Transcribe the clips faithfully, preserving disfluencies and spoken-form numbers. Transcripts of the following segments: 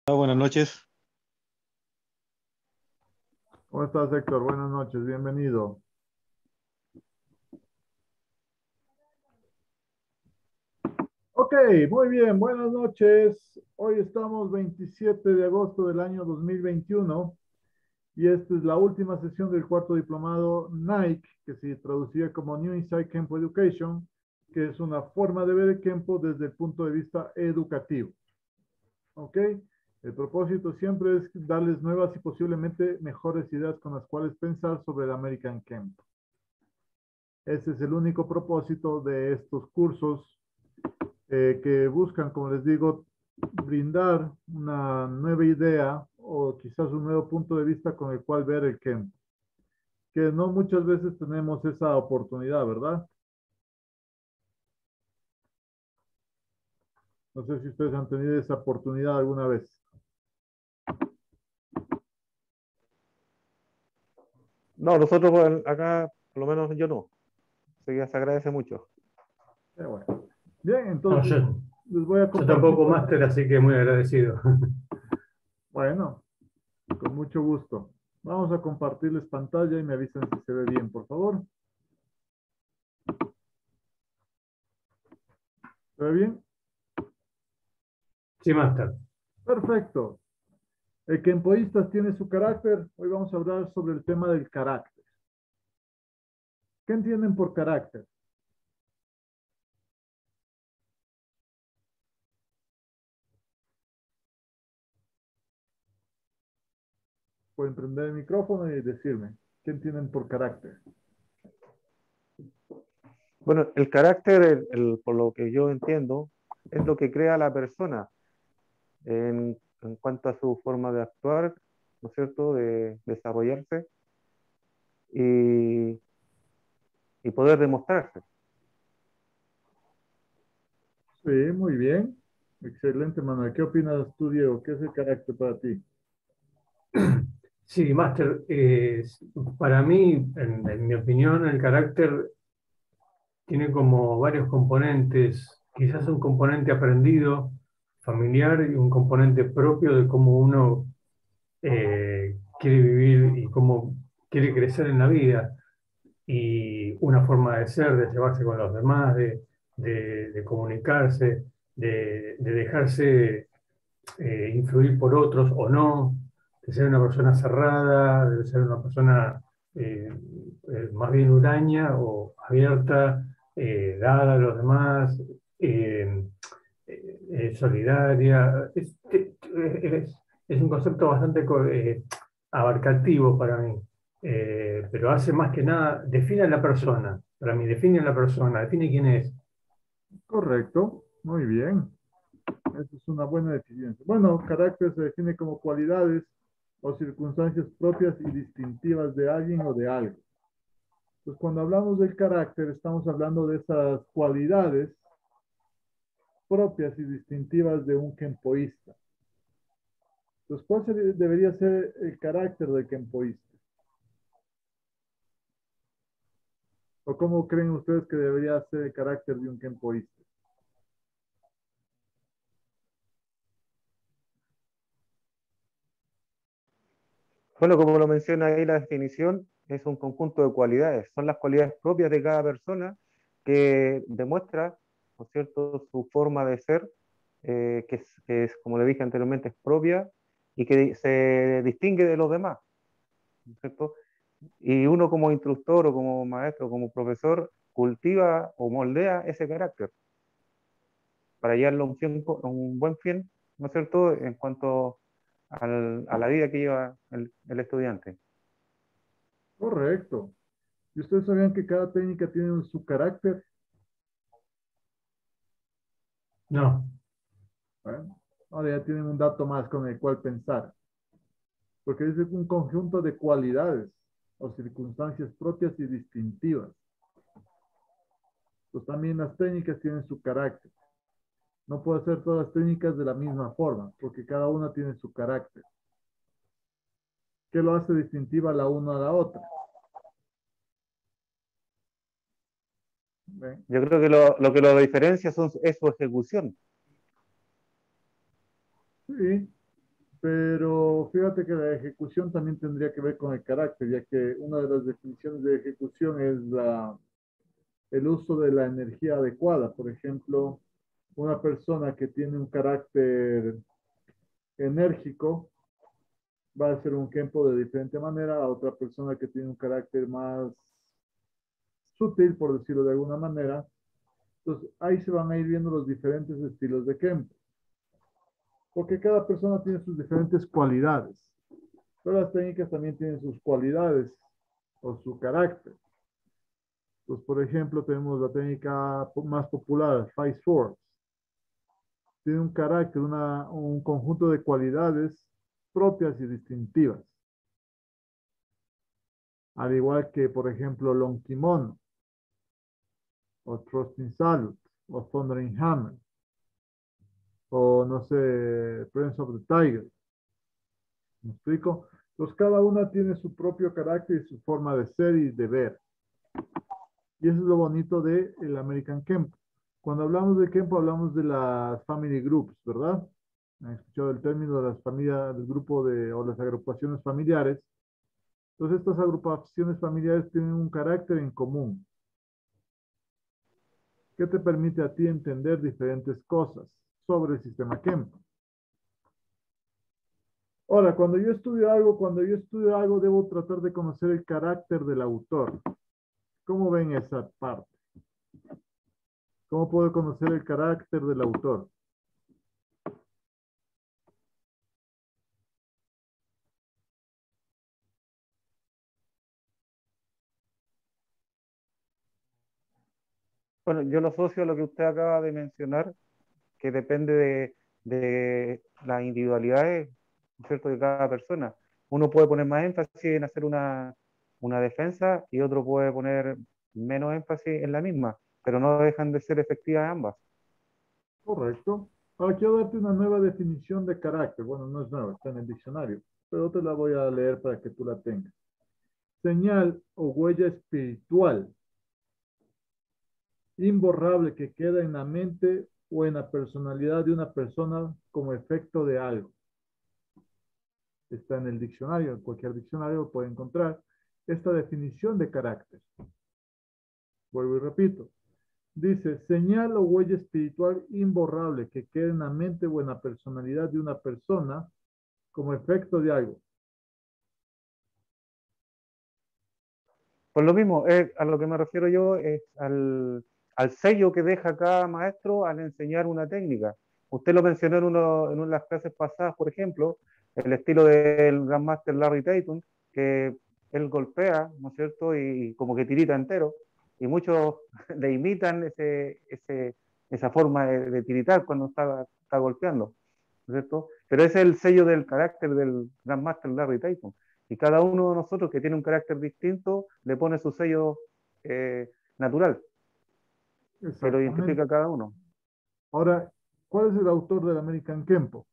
Hola, buenas noches. ¿Cómo estás, Héctor? Buenas noches, bienvenido. Ok, muy bien, buenas noches. Hoy estamos veintisiete de agosto del año dos mil veintiuno y esta es la última sesión del cuarto diplomado Nike, que se traducía como New Insight Kempo Education, que es una forma de ver el Kempo desde el punto de vista educativo. Ok, el propósito siempre es darles nuevas y posiblemente mejores ideas con las cuales pensar sobre el American Kempo. Ese es el único propósito de estos cursos eh, que buscan, como les digo, brindar una nueva idea o quizás un nuevo punto de vista con el cual ver el Kempo, que no muchas veces tenemos esa oportunidad, ¿verdad? No sé si ustedes han tenido esa oportunidad alguna vez. No, nosotros bueno, acá, por lo menos yo no. Así que se agradece mucho. Eh, bueno. Bien, No, entonces yo, les voy a yo compartir. tampoco máster, así que muy agradecido. Bueno, con mucho gusto. Vamos a compartirles pantalla y me avisan si se ve bien, por favor. ¿Se ve bien? Sí, máster. Perfecto. El Kempoístas tiene su carácter. Hoy vamos a hablar sobre el tema del carácter. ¿Qué entienden por carácter? Pueden prender el micrófono y decirme, ¿qué entienden por carácter? Bueno, el carácter, el- el- por lo que yo entiendo, es lo que crea la persona en, en cuanto a su forma de actuar, ¿no es cierto?, de desarrollarse y, y poder demostrarse. Sí, muy bien. Excelente, Manuel. ¿Qué opinas tú, Diego? ¿Qué es el carácter para ti? Sí, máster. Eh, para mí, en, en mi opinión, el carácter tiene como varios componentes. Quizás un componente aprendido, familiar, y un componente propio de cómo uno eh, quiere vivir y cómo quiere crecer en la vida. Y una forma de ser, de llevarse con los demás, de, de- de comunicarse, de, de dejarse eh, influir por otros o no, de ser una persona cerrada, de ser una persona eh, eh, más bien huraña o abierta, eh, dada a los demás, eh, eh, eh, solidaria. Es, es- es un concepto bastante co- eh, abarcativo para mí, eh, pero hace más que nada, define a la persona, para mí define a la persona, define quién es. Correcto, muy bien. Esa es una buena definición. Bueno, carácter se define como cualidades o circunstancias propias y distintivas de alguien o de algo. Pues cuando hablamos del carácter, estamos hablando de esas cualidades propias y distintivas de un kempoísta. Entonces, ¿cuál sería- debería ser el carácter del kempoísta? ¿O cómo creen ustedes que debería ser el carácter de un kempoísta? Bueno, como lo menciona ahí la definición, es un conjunto de cualidades. Son las cualidades propias de cada persona que demuestra, ¿no es cierto?, su forma de ser, eh, que, es, que es, como le dije anteriormente, es propia y que se distingue de los demás, ¿no es cierto? Y uno como instructor o como maestro, como profesor, cultiva o moldea ese carácter para llevarlo a un, fin, a un buen fin, ¿no es cierto?, en cuanto al, a la vida que lleva el, el estudiante. Correcto. ¿Y ustedes sabían que cada técnica tiene su carácter? No. Bueno, ahora ya tienen un dato más con el cual pensar, porque es un conjunto de cualidades o circunstancias propias y distintivas. Pues también las técnicas tienen su carácter. No puedo hacer todas las técnicas de la misma forma, porque cada una tiene su carácter. ¿Qué lo hace distintiva la una a la otra? ¿Ven? Yo creo que lo, lo que lo diferencia son, es su ejecución. Sí, Pero fíjate que la ejecución también tendría que ver con el carácter, ya que una de las definiciones de ejecución es la, el uso de la energía adecuada. Por ejemplo, una persona que tiene un carácter enérgico va a hacer un tiempo de diferente manera a otra persona que tiene un carácter más sutil, por decirlo de alguna manera. Entonces, ahí se van a ir viendo los diferentes estilos de Kempo, porque cada persona tiene sus diferentes cualidades, pero las técnicas también tienen sus cualidades o su carácter. Entonces, por ejemplo, tenemos la técnica más popular, Five Swords. Tiene un carácter, una, un conjunto de cualidades propias y distintivas. Al igual que, por ejemplo, Long Kimono, o Trusting Salute, o Thundering Hammer, o no sé, Prince of the Tiger. ¿Me explico? Entonces, cada una tiene su propio carácter y su forma de ser y de ver. Y eso es lo bonito del American Kempo. Cuando hablamos de Kempo, hablamos de las family groups, ¿verdad? ¿Han escuchado el término de las familias, del grupo de, o las agrupaciones familiares? Entonces, estas agrupaciones familiares tienen un carácter en común. ¿Qué te permite a ti entender diferentes cosas sobre el sistema Kempo? Ahora, cuando yo estudio algo, cuando yo estudio algo, debo tratar de conocer el carácter del autor. ¿Cómo ven esa parte? ¿Cómo puedo conocer el carácter del autor? Bueno, yo lo asocio a lo que usted acaba de mencionar, que depende de, de las individualidades, ¿no es cierto?, de cada persona. Uno puede poner más énfasis en hacer una, una defensa y otro puede poner menos énfasis en la misma, pero no dejan de ser efectivas ambas. Correcto. Ahora quiero darte una nueva definición de carácter. Bueno, no es nueva, está en el diccionario, pero te la voy a leer para que tú la tengas. Señal o huella espiritual imborrable que queda en la mente o en la personalidad de una persona como efecto de algo. Está en el diccionario, en cualquier diccionario puede encontrar esta definición de carácter. Vuelvo y repito. Dice, señal o huella espiritual imborrable que queda en la mente o en la personalidad de una persona como efecto de algo. Por lo mismo, eh, a lo que me refiero yo es al, al sello que deja cada maestro al enseñar una técnica. Usted lo mencionó en, uno, en una de las clases pasadas, por ejemplo, el estilo del Grandmaster Larry Tatum, que él golpea, ¿no es cierto?, y, y como que tirita entero, y muchos le imitan ese, ese, esa forma de, de tiritar cuando está, está golpeando, ¿no es cierto? Pero ese es el sello del carácter del Grandmaster Larry Tatum. Y cada uno de nosotros que tiene un carácter distinto le pone su sello eh, natural, que lo identifica a cada uno. Ahora, ¿cuál es el autor del American Kempo?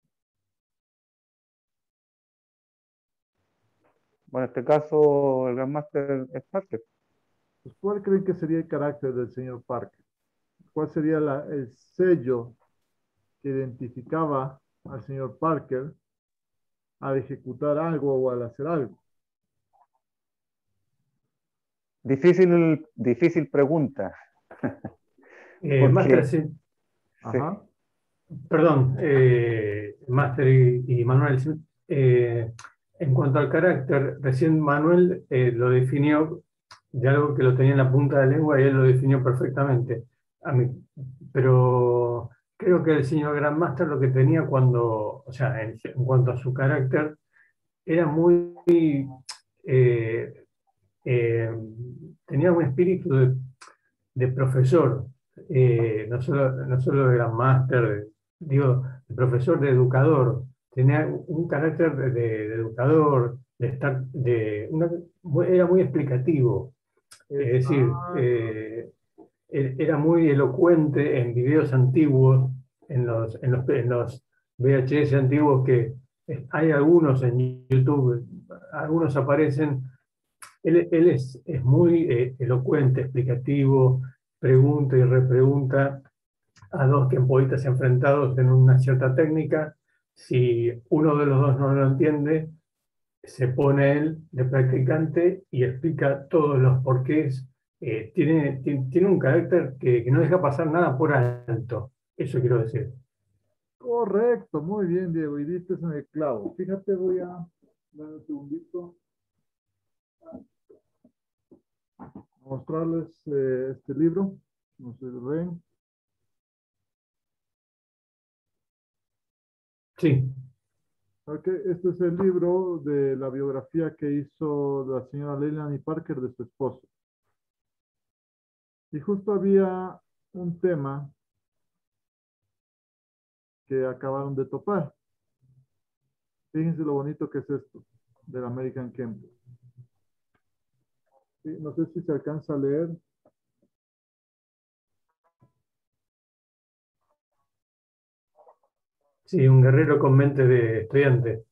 Bueno, en este caso el Grandmaster es Parker. Pues, ¿cuál creen que sería el carácter del señor Parker? ¿Cuál sería la, el sello que identificaba al señor Parker al ejecutar algo o al hacer algo? Difícil, difícil pregunta. Eh, Porque, Máster, sí. Ajá. Perdón, eh, Máster y, y Manuel, eh, en cuanto al carácter, recién Manuel eh, lo definió de algo que lo tenía en la punta de la lengua y él lo definió perfectamente. A mí, pero creo que el señor Grandmaster lo que tenía cuando, o sea, en, en cuanto a su carácter, era muy, eh, eh, tenía un espíritu de, de profesor, eh, no solo, no solo de Grandmaster, digo, de profesor, de educador. Tenía un carácter de, de educador, de estar, de una, era muy explicativo. Es decir, eh, era muy elocuente en videos antiguos, en los, en los, en los V H S antiguos que hay algunos en YouTube, algunos aparecen. Él, él es, es muy eh, elocuente, explicativo, pregunta y repregunta a dos kempoístas enfrentados en una cierta técnica, Si uno de los dos no lo entiende, se pone él de practicante y explica todos los porqués. Eh, tiene, tiene, tiene un carácter que, que no deja pasar nada por alto. Eso quiero decir. Correcto, muy bien, Diego, y diste en el clavo. Fíjate, voy a dar un segundito a mostrarles eh, este libro. No sé si lo ven. Sí, Ok, este es el libro de la biografía que hizo la señora Leilani Parker de su esposo. Y justo había un tema que acabaron de topar. Fíjense lo bonito que es esto, del American Camp. Sí, no sé si se alcanza a leer. sí, un guerrero con mente de estudiante.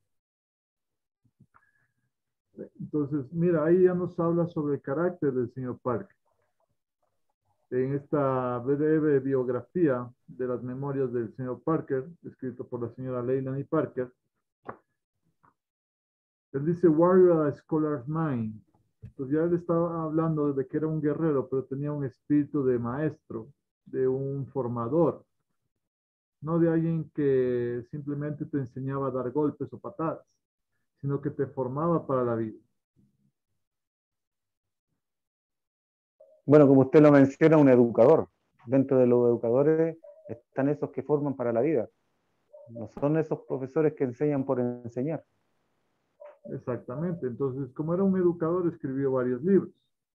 Entonces, mira, ahí ya nos habla sobre el carácter del señor Parker. En esta breve biografía de las memorias del señor Parker, escrito por la señora Leilani Parker, él dice Warrior a Scholar's Mind. Entonces ya él estaba hablando de que era un guerrero, pero tenía un espíritu de maestro, de un formador, no de alguien que simplemente te enseñaba a dar golpes o patadas, sino que te formaba para la vida. Bueno, como usted lo menciona, un educador. Dentro de los educadores están esos que forman para la vida. No son esos profesores que enseñan por enseñar. Exactamente. Entonces, como era un educador, escribió varios libros.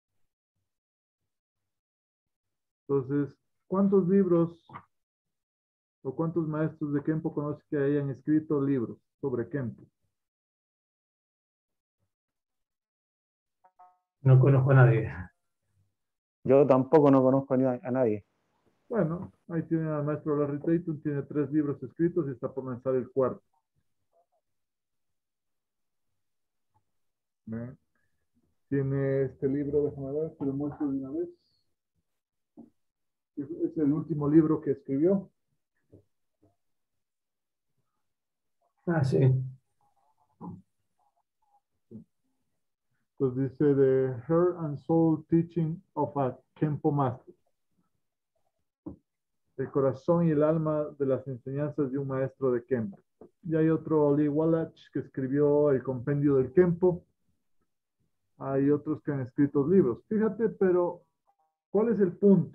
Entonces, ¿cuántos libros o cuántos maestros de Kempo conoce que hayan escrito libros sobre Kempo? No conozco a nadie. Yo tampoco no conozco a, a nadie. Bueno, ahí tiene al maestro Larry Tatum, tiene tres libros escritos y está por lanzar el cuarto. ¿Ve? Tiene este libro, déjame ver, te lo muestro de una vez. Es, es el último libro que escribió. Ah, sí. Entonces dice The Heart and Soul Teaching of a Kempo Master. El corazón y el alma de las enseñanzas de un maestro de Kempo. Y hay otro, Lee Wallach, que escribió el compendio del Kempo. Hay otros que han escrito libros. Fíjate, pero ¿cuál es el punto?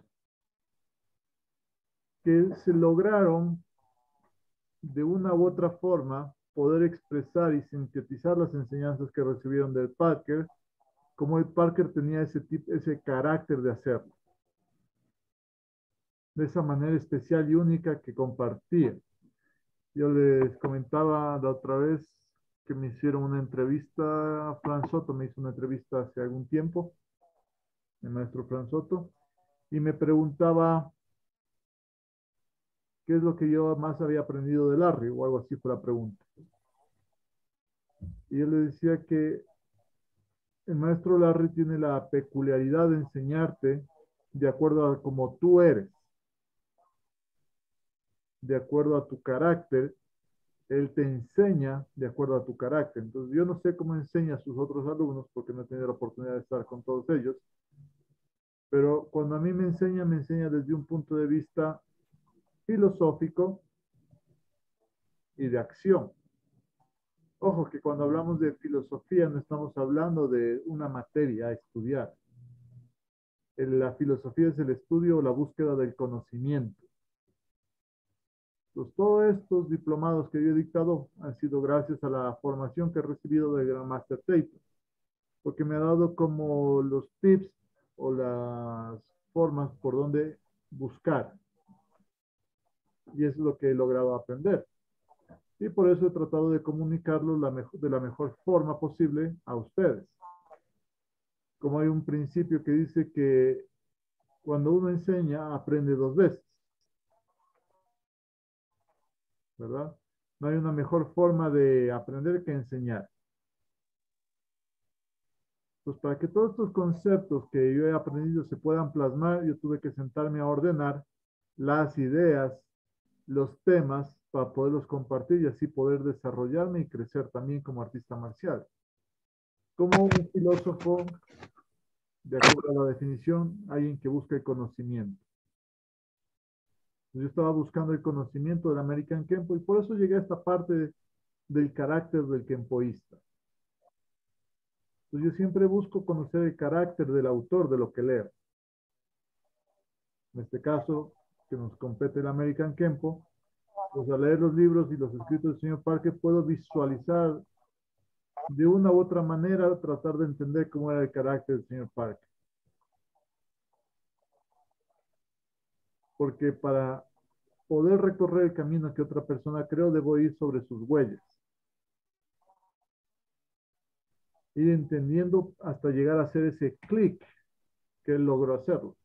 Que se lograron de una u otra forma poder expresar y sintetizar las enseñanzas que recibieron del Parker, como el Parker tenía ese, tipo, ese carácter de hacerlo, de esa manera especial y única que compartía. Yo les comentaba la otra vez que me hicieron una entrevista, Fran Soto me hizo una entrevista hace algún tiempo, el maestro Fran Soto, y me preguntaba qué es lo que yo más había aprendido de Larry, o algo así fue la pregunta. Y yo le decía que el maestro Larry tiene la peculiaridad de enseñarte de acuerdo a cómo tú eres, de acuerdo a tu carácter. Él te enseña de acuerdo a tu carácter. Entonces, yo no sé cómo enseña a sus otros alumnos porque no he tenido la oportunidad de estar con todos ellos, pero cuando a mí me enseña, me enseña desde un punto de vista filosófico y de acción. Ojo que cuando hablamos de filosofía no estamos hablando de una materia a estudiar. La filosofía es el estudio o la búsqueda del conocimiento. Pues todos estos diplomados que yo he dictado han sido gracias a la formación que he recibido del Gran Master Tatum, porque me ha dado como los tips o las formas por donde buscar. Y eso es lo que he logrado aprender. Y por eso he tratado de comunicarlo la mejor, de la mejor forma posible a ustedes. Como hay un principio que dice que cuando uno enseña, aprende dos veces. ¿Verdad? No hay una mejor forma de aprender que enseñar. Pues para que todos estos conceptos que yo he aprendido se puedan plasmar, yo tuve que sentarme a ordenar las ideas, los temas para poderlos compartir y así poder desarrollarme y crecer también como artista marcial. Como un filósofo, de acuerdo a la definición, alguien que busca el conocimiento. Yo estaba buscando el conocimiento del American Kempo y por eso llegué a esta parte de, del carácter del kempoísta. Entonces yo siempre busco conocer el carácter del autor de lo que leo. En este caso, que nos compete el American Kempo, pues al leer los libros y los escritos del señor Parker puedo visualizar de una u otra manera, tratar de entender cómo era el carácter del señor Parker. Porque para poder recorrer el camino que otra persona creó, debo ir sobre sus huellas. Ir entendiendo hasta llegar a hacer ese clic que él logró hacerlo.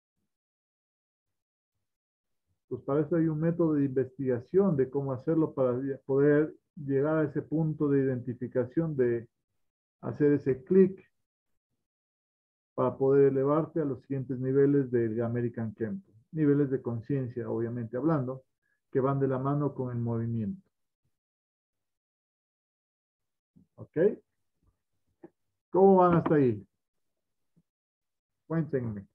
Pues para eso hay un método de investigación de cómo hacerlo para poder llegar a ese punto de identificación, de hacer ese clic para poder elevarte a los siguientes niveles del American Kempo. Niveles de conciencia, obviamente hablando, que van de la mano con el movimiento. ¿Ok? ¿Cómo van hasta ahí? Cuéntenme.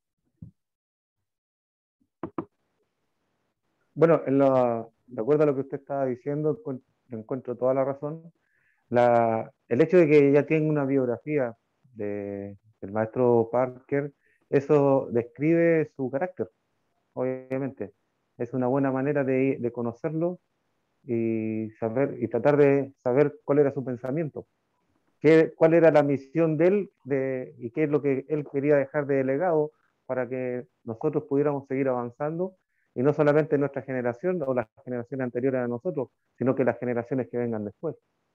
Bueno, en la, de acuerdo a lo que usted estaba diciendo, encuentro, encuentro toda la razón. La, el hecho de que ya tiene una biografía de, del maestro Parker, eso describe su carácter, obviamente. Es una buena manera de, de conocerlo y saber y tratar de saber cuál era su pensamiento, qué, cuál era la misión de él de, y qué es lo que él quería dejar de legado para que nosotros pudiéramos seguir avanzando, y no solamente nuestra generación o las generaciones anteriores a nosotros, sino que las generaciones que vengan después.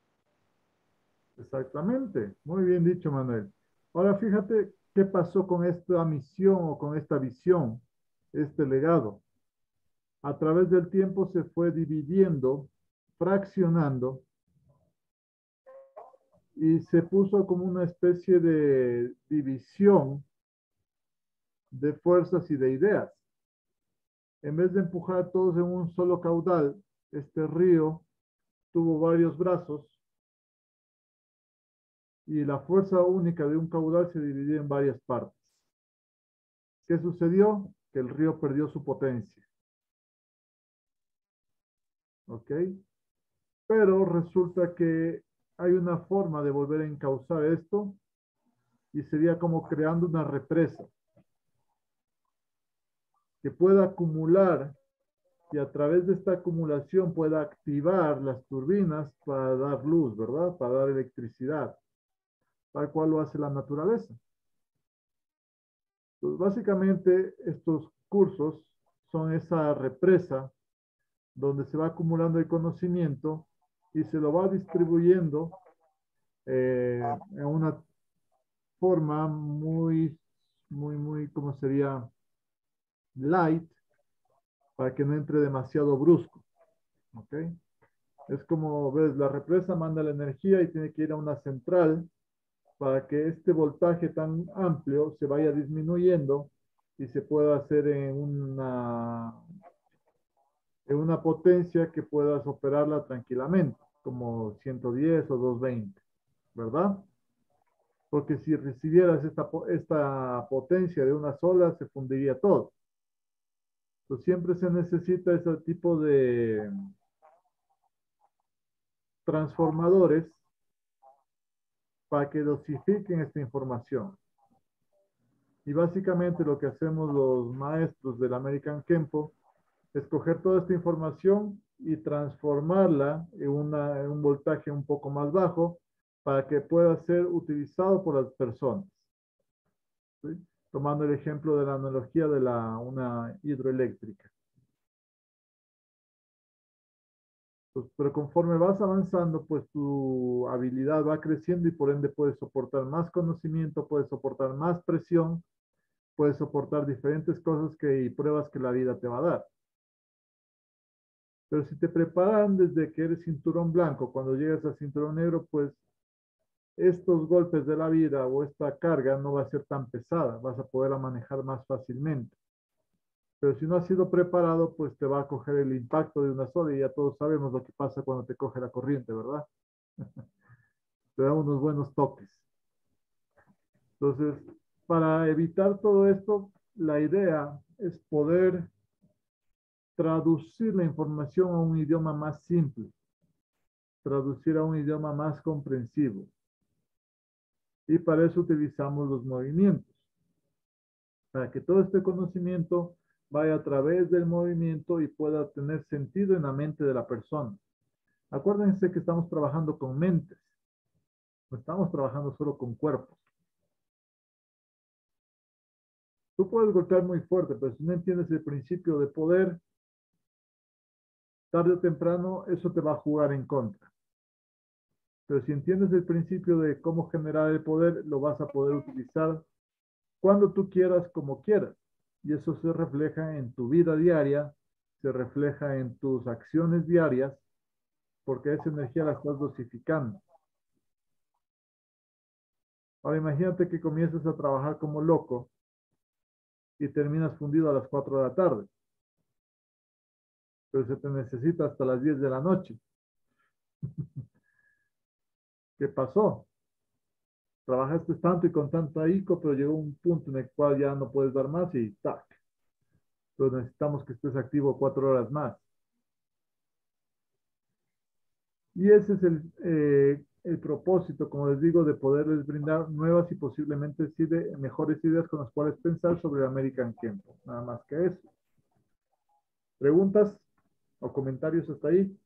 Exactamente. Muy bien dicho, Manuel. Ahora fíjate qué pasó con esta misión o con esta visión, este legado. A través del tiempo se fue dividiendo, fraccionando y se puso como una especie de división de fuerzas y de ideas. En vez de empujar todos en un solo caudal, este río tuvo varios brazos y la fuerza única de un caudal se dividió en varias partes. ¿Qué sucedió? Que el río perdió su potencia. ¿Ok? Pero resulta que hay una forma de volver a encauzar esto y sería como creando una represa que pueda acumular y a través de esta acumulación pueda activar las turbinas para dar luz, ¿verdad? Para dar electricidad, tal cual lo hace la naturaleza. Pues básicamente estos cursos son esa represa donde se va acumulando el conocimiento y se lo va distribuyendo eh, en una forma muy, muy, muy, ¿cómo sería? Light, para que no entre demasiado brusco. ¿Ok? Es como, ves, la represa manda la energía y tiene que ir a una central para que este voltaje tan amplio se vaya disminuyendo y se pueda hacer en una, en una potencia que puedas operarla tranquilamente, como ciento diez o doscientos veinte, ¿verdad? Porque si recibieras esta, esta potencia de una sola, se fundiría todo. Entonces siempre se necesita ese tipo de transformadores para que dosifiquen esta información. Y básicamente lo que hacemos los maestros del American Kempo es coger toda esta información y transformarla en, una, en un voltaje un poco más bajo para que pueda ser utilizado por las personas. ¿Sí? Tomando el ejemplo de la analogía de la, una hidroeléctrica. Pues, pero conforme vas avanzando, pues tu habilidad va creciendo y por ende puedes soportar más conocimiento, puedes soportar más presión, puedes soportar diferentes cosas que, y pruebas que la vida te va a dar. Pero si te preparan desde que eres cinturón blanco, cuando llegas a cinturón negro, pues estos golpes de la vida o esta carga no va a ser tan pesada, vas a poderla manejar más fácilmente. Pero si no has sido preparado, pues te va a coger el impacto de una sola y ya todos sabemos lo que pasa cuando te coge la corriente, ¿verdad? Te da unos buenos toques. Entonces, para evitar todo esto, la idea es poder traducir la información a un idioma más simple, traducir a un idioma más comprensivo. Y para eso utilizamos los movimientos, para que todo este conocimiento vaya a través del movimiento y pueda tener sentido en la mente de la persona. Acuérdense que estamos trabajando con mentes, no estamos trabajando solo con cuerpos. Tú puedes golpear muy fuerte, pero si no entiendes el principio de poder, tarde o temprano eso te va a jugar en contra. Pero si entiendes el principio de cómo generar el poder, lo vas a poder utilizar cuando tú quieras, como quieras. Y eso se refleja en tu vida diaria, se refleja en tus acciones diarias, porque esa energía la estás dosificando. Ahora imagínate que comienzas a trabajar como loco y terminas fundido a las cuatro de la tarde, pero se te necesita hasta las diez de la noche. ¿Qué pasó? Trabajaste tanto y con tanto ahínco, pero llegó un punto en el cual ya no puedes dar más y ¡tac! Pero necesitamos que estés activo cuatro horas más. Y ese es el, eh, el propósito, como les digo, de poderles brindar nuevas y posiblemente sí de mejores ideas con las cuales pensar sobre el American Kempo. Nada más que eso. ¿Preguntas o comentarios hasta ahí?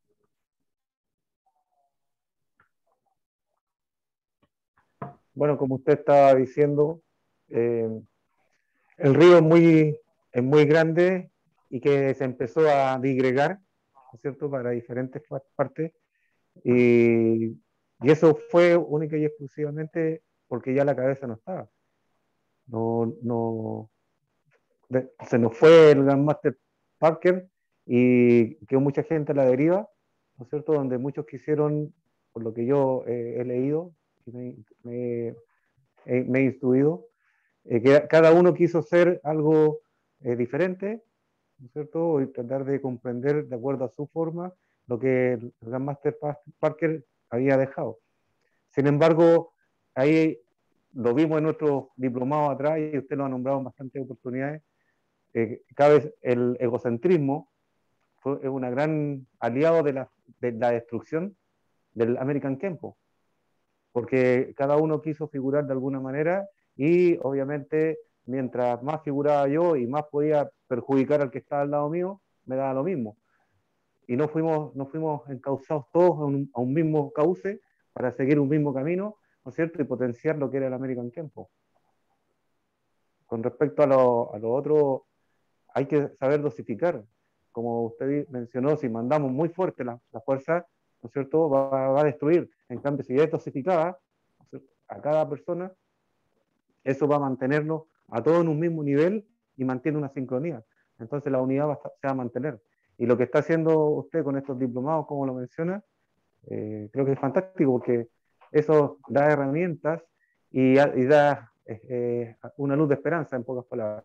Bueno, como usted estaba diciendo, eh, el río es muy, es muy grande y que se empezó a digregar, ¿no es cierto?, para diferentes partes. Y, y eso fue única y exclusivamente porque ya la cabeza no estaba. No, no, de, se nos fue el Grandmaster Parker y quedó mucha gente a la deriva, ¿no es cierto?, donde muchos quisieron, por lo que yo eh, he leído y me, me, eh, me he instruido, eh, que cada uno quiso ser algo eh, diferente, ¿no es cierto?, y tratar de comprender de acuerdo a su forma lo que el Grandmaster Parker había dejado. Sin embargo, ahí lo vimos en nuestros diplomados atrás y usted lo ha nombrado en bastantes oportunidades. Eh, cada vez el egocentrismo fue, es un gran aliado de la, de la destrucción del American Kempo, porque cada uno quiso figurar de alguna manera y obviamente mientras más figuraba yo y más podía perjudicar al que estaba al lado mío, me daba lo mismo. Y no fuimos, no fuimos encauzados todos a un, a un mismo cauce para seguir un mismo camino, ¿no es cierto?, y potenciar lo que era el American Kempo. Con respecto a lo, a lo otro, hay que saber dosificar. Como usted mencionó, si mandamos muy fuerte la, la fuerza, ¿no es cierto?, va, va a destruir. En cambio, si es dosificada, ¿no es a cada persona, eso va a mantenerlo a todos en un mismo nivel y mantiene una sincronía. Entonces la unidad va a, se va a mantener. Y lo que está haciendo usted con estos diplomados, como lo menciona, eh, creo que es fantástico porque eso da herramientas y, y da eh, una luz de esperanza, en pocas palabras.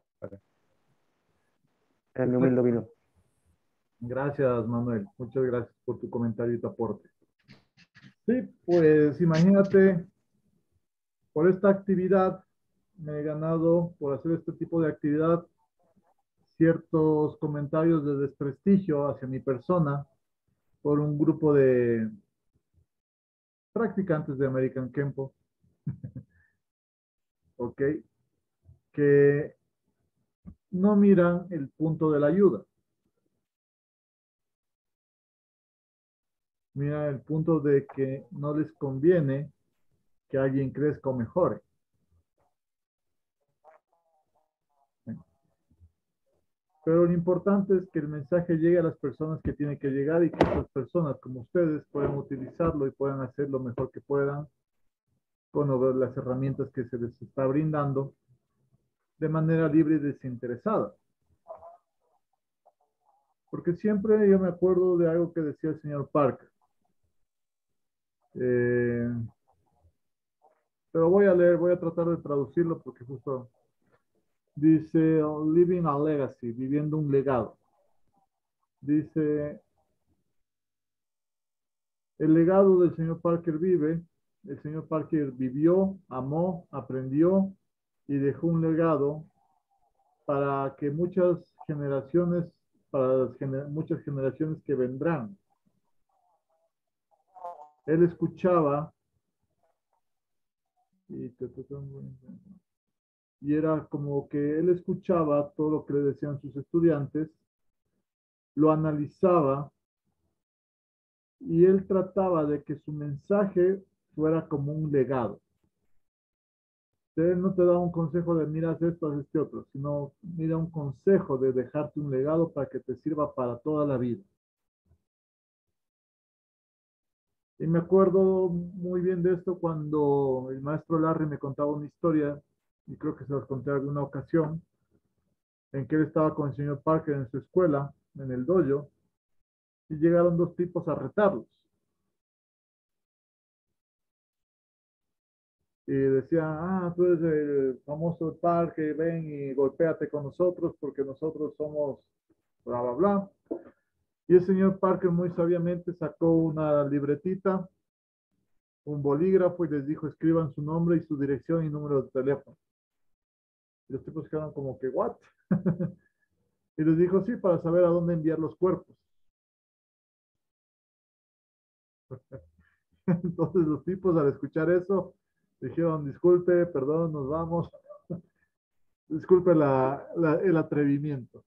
Es mi humilde opinión. Gracias, Manuel. Muchas gracias por tu comentario y tu aporte. Sí, pues imagínate, por esta actividad me he ganado, por hacer este tipo de actividad, ciertos comentarios de desprestigio hacia mi persona por un grupo de practicantes de American Kempo, ¿ok? Que no miran el punto de la ayuda. Miran el punto de que no les conviene que alguien crezca o mejore. Pero lo importante es que el mensaje llegue a las personas que tienen que llegar y que esas personas como ustedes puedan utilizarlo y puedan hacer lo mejor que puedan con las herramientas que se les está brindando de manera libre y desinteresada. Porque siempre yo me acuerdo de algo que decía el señor Parker. Eh, pero voy a leer, voy a tratar de traducirlo porque justo Dice, living a legacy, viviendo un legado. Dice, el legado del señor Parker vive, el señor Parker vivió, amó, aprendió y dejó un legado para que muchas generaciones, para las gener muchas generaciones que vendrán. Él escuchaba y, y era como que él escuchaba todo lo que le decían sus estudiantes, lo analizaba y él trataba de que su mensaje fuera como un legado. Él no te da un consejo de mira, haz esto, haz este otro, sino mira un consejo de dejarte un legado para que te sirva para toda la vida. Y me acuerdo muy bien de esto cuando el maestro Larry me contaba una historia, y creo que se los conté en alguna ocasión, en que él estaba con el señor Parker en su escuela, en el dojo, y llegaron dos tipos a retarlos. Y decían, ah, tú eres el famoso Parker, ven y golpéate con nosotros porque nosotros somos bla, bla, bla. Y el señor Parker muy sabiamente sacó una libretita, un bolígrafo y les dijo, escriban su nombre y su dirección y número de teléfono. Y los tipos quedaron como que, ¿what? Y les dijo, sí, para saber a dónde enviar los cuerpos. Entonces los tipos al escuchar eso dijeron, disculpe, perdón, nos vamos. Disculpe la, la, el atrevimiento.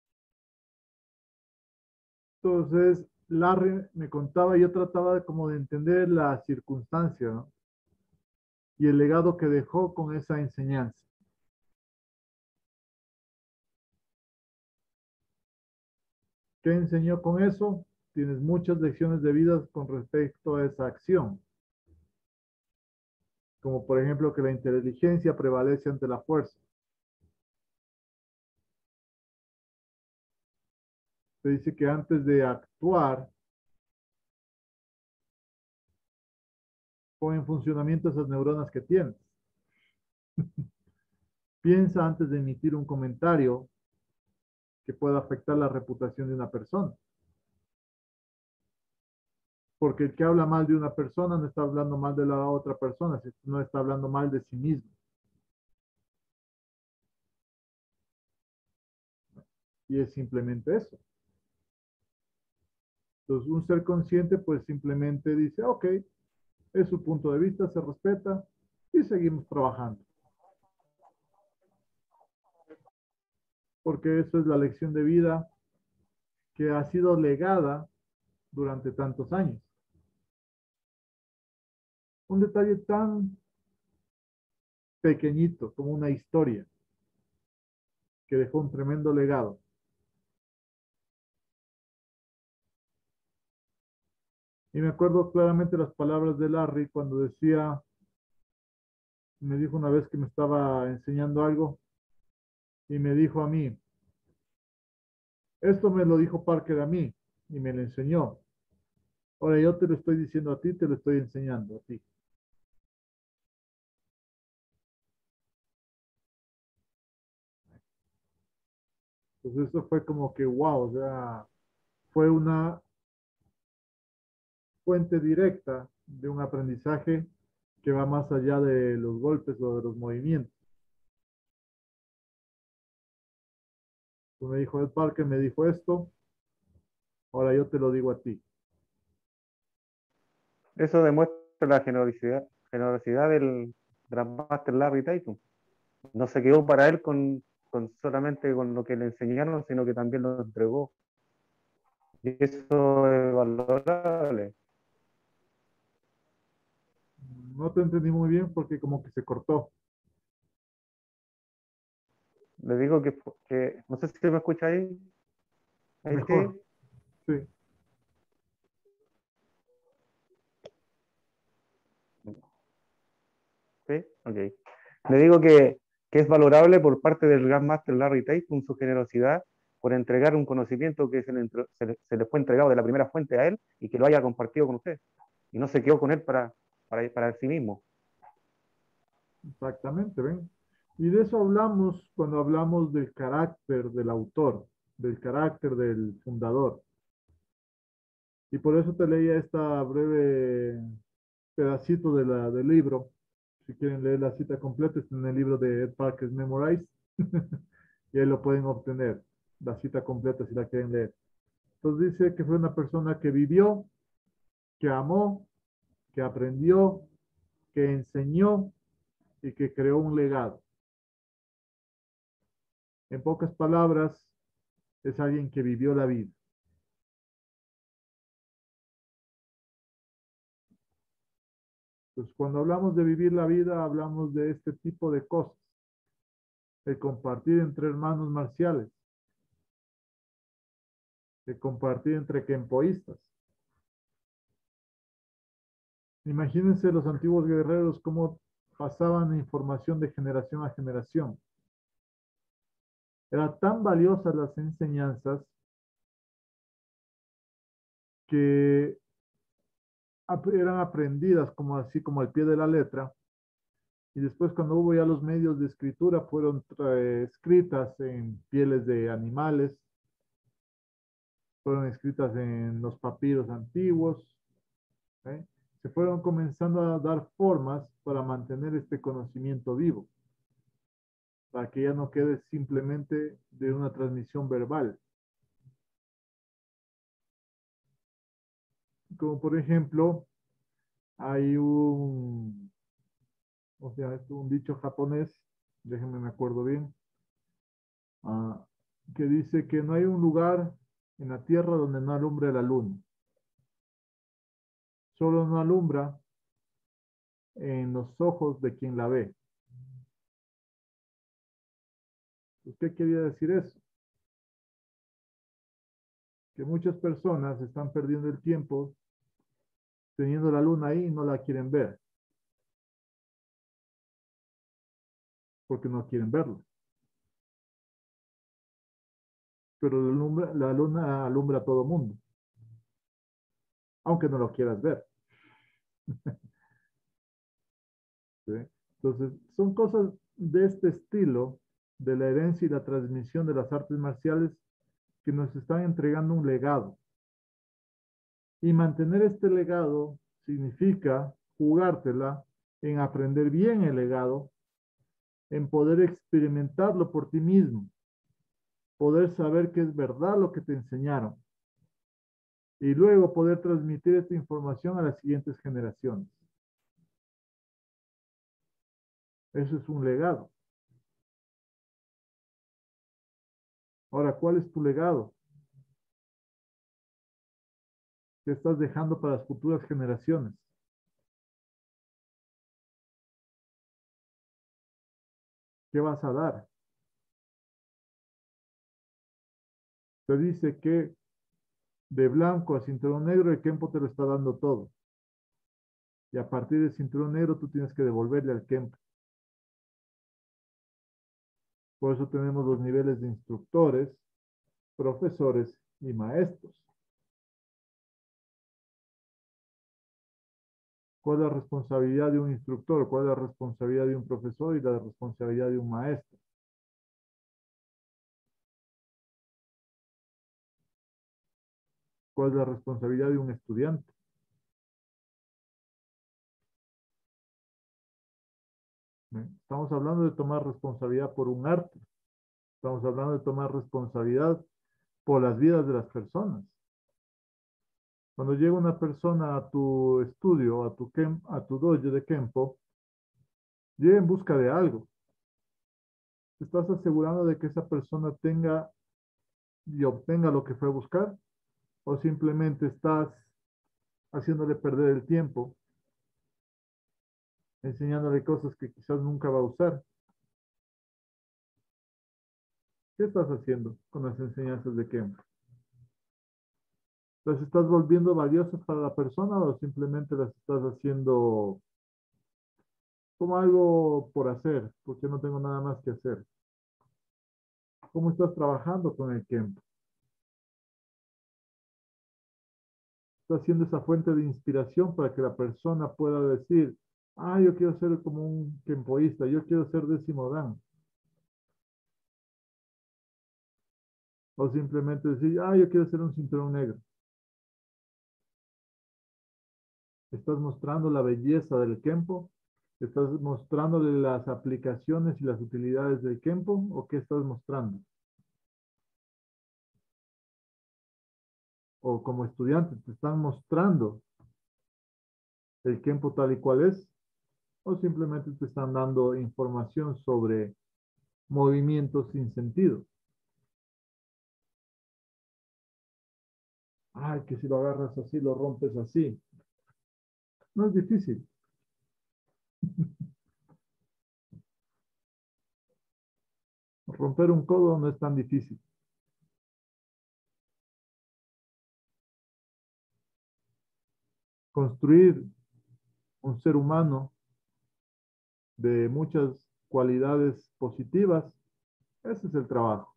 Entonces Larry me contaba, yo trataba de como de entender la circunstancia, ¿no? Y el legado que dejó con esa enseñanza. ¿Qué enseñó con eso? Tienes muchas lecciones de vida con respecto a esa acción. Como por ejemplo que la inteligencia prevalece ante la fuerza. Se dice que antes de actuar, pon en funcionamiento esas neuronas que tienes. Piensa antes de emitir un comentario que pueda afectar la reputación de una persona. Porque el que habla mal de una persona no está hablando mal de la otra persona, no está hablando mal de sí mismo. Y es simplemente eso. Entonces, un ser consciente pues simplemente dice, ok, es su punto de vista, se respeta y seguimos trabajando. Porque eso es la lección de vida que ha sido legada durante tantos años. Un detalle tan pequeñito como una historia que dejó un tremendo legado. Y me acuerdo claramente las palabras de Larry cuando decía, me dijo una vez que me estaba enseñando algo y me dijo a mí, esto me lo dijo Parker a mí y me lo enseñó. Ahora yo te lo estoy diciendo a ti, te lo estoy enseñando a ti. Entonces eso fue como que wow, o sea, fue una fuente directa de un aprendizaje que va más allá de los golpes o de los movimientos. Tú me dijo el Parker, me dijo esto, ahora yo te lo digo a ti. Eso demuestra la generosidad, generosidad del Grandmaster Larry Tatum. No se quedó para él con, con solamente con lo que le enseñaron, sino que también lo entregó. Y eso es valorable. No te entendí muy bien porque como que se cortó. Le digo que, que no sé si me escucha ahí. Ahí Mejor, sí. sí. ¿Sí? Ok. Le digo que, que es valorable por parte del Grandmaster Larry Tatum su generosidad por entregar un conocimiento que se le, se, le, se le fue entregado de la primera fuente a él y que lo haya compartido con usted. Y no se quedó con él para, para, para sí mismo. Exactamente, ven. Y de eso hablamos cuando hablamos del carácter del autor, del carácter del fundador. Y por eso te leía esta breve pedacito de la, del libro. Si quieren leer la cita completa, está en el libro de Ed Parker's Memorize. Y ahí lo pueden obtener, la cita completa si la quieren leer. Entonces dice que fue una persona que vivió, que amó, que aprendió, que enseñó y que creó un legado. En pocas palabras, es alguien que vivió la vida. Entonces, cuando hablamos de vivir la vida, hablamos de este tipo de cosas. El compartir entre hermanos marciales. El compartir entre kempoístas. Imagínense los antiguos guerreros cómo pasaban información de generación a generación. Eran tan valiosas las enseñanzas que eran aprendidas como así como al pie de la letra. Y después cuando hubo ya los medios de escritura fueron escritas en pieles de animales, fueron escritas en los papiros antiguos, ¿eh? Se fueron comenzando a dar formas para mantener este conocimiento vivo, para que ya no quede simplemente de una transmisión verbal. Como por ejemplo, hay un, o sea, es un dicho japonés, déjenme me acuerdo bien, uh, que dice que no hay un lugar en la tierra donde no alumbre la luna. Solo no alumbra en los ojos de quien la ve. ¿Qué quería decir eso? Que muchas personas están perdiendo el tiempo teniendo la luna ahí y no la quieren ver. Porque no quieren verla. Pero la luna, la luna alumbra a todo mundo. Aunque no lo quieras ver. ¿Sí? Entonces, son cosas de este estilo, de la herencia y la transmisión de las artes marciales, que nos están entregando un legado. Y mantener este legado significa jugártela en aprender bien el legado, en poder experimentarlo por ti mismo, poder saber que es verdad lo que te enseñaron y luego poder transmitir esta información a las siguientes generaciones. Eso es un legado. Ahora, ¿cuál es tu legado? ¿Qué estás dejando para las futuras generaciones? ¿Qué vas a dar? Se dice que de blanco a cinturón negro el Kempo te lo está dando todo. Y a partir del cinturón negro tú tienes que devolverle al Kempo. Por eso tenemos los niveles de instructores, profesores y maestros. ¿Cuál es la responsabilidad de un instructor? ¿Cuál es la responsabilidad de un profesor y la responsabilidad de un maestro? ¿Cuál es la responsabilidad de un estudiante? ¿Eh? Estamos hablando de tomar responsabilidad por un arte. Estamos hablando de tomar responsabilidad por las vidas de las personas. Cuando llega una persona a tu estudio, a tu, kem, a tu dojo de Kempo, llega en busca de algo. ¿Te estás asegurando de que esa persona tenga y obtenga lo que fue a buscar? ¿O simplemente estás haciéndole perder el tiempo, enseñándole cosas que quizás nunca va a usar? ¿Qué estás haciendo con las enseñanzas de Kempo? ¿Las estás volviendo valiosas para la persona o simplemente las estás haciendo como algo por hacer, porque no tengo nada más que hacer? ¿Cómo estás trabajando con el Kempo? ¿Estás siendo esa fuente de inspiración para que la persona pueda decir, ah, yo quiero ser como un kempoísta, yo quiero ser décimo dan? O simplemente decir, ah, yo quiero ser un cinturón negro. Estás mostrando la belleza del Kempo, estás mostrándole las aplicaciones y las utilidades del Kempo, ¿o qué estás mostrando? O como estudiante, te están mostrando el Kempo tal y cual es, o simplemente te están dando información sobre movimientos sin sentido. Ay, que si lo agarras así, lo rompes así. No es difícil. Romper un codo no es tan difícil. Construir un ser humano de muchas cualidades positivas, ese es el trabajo.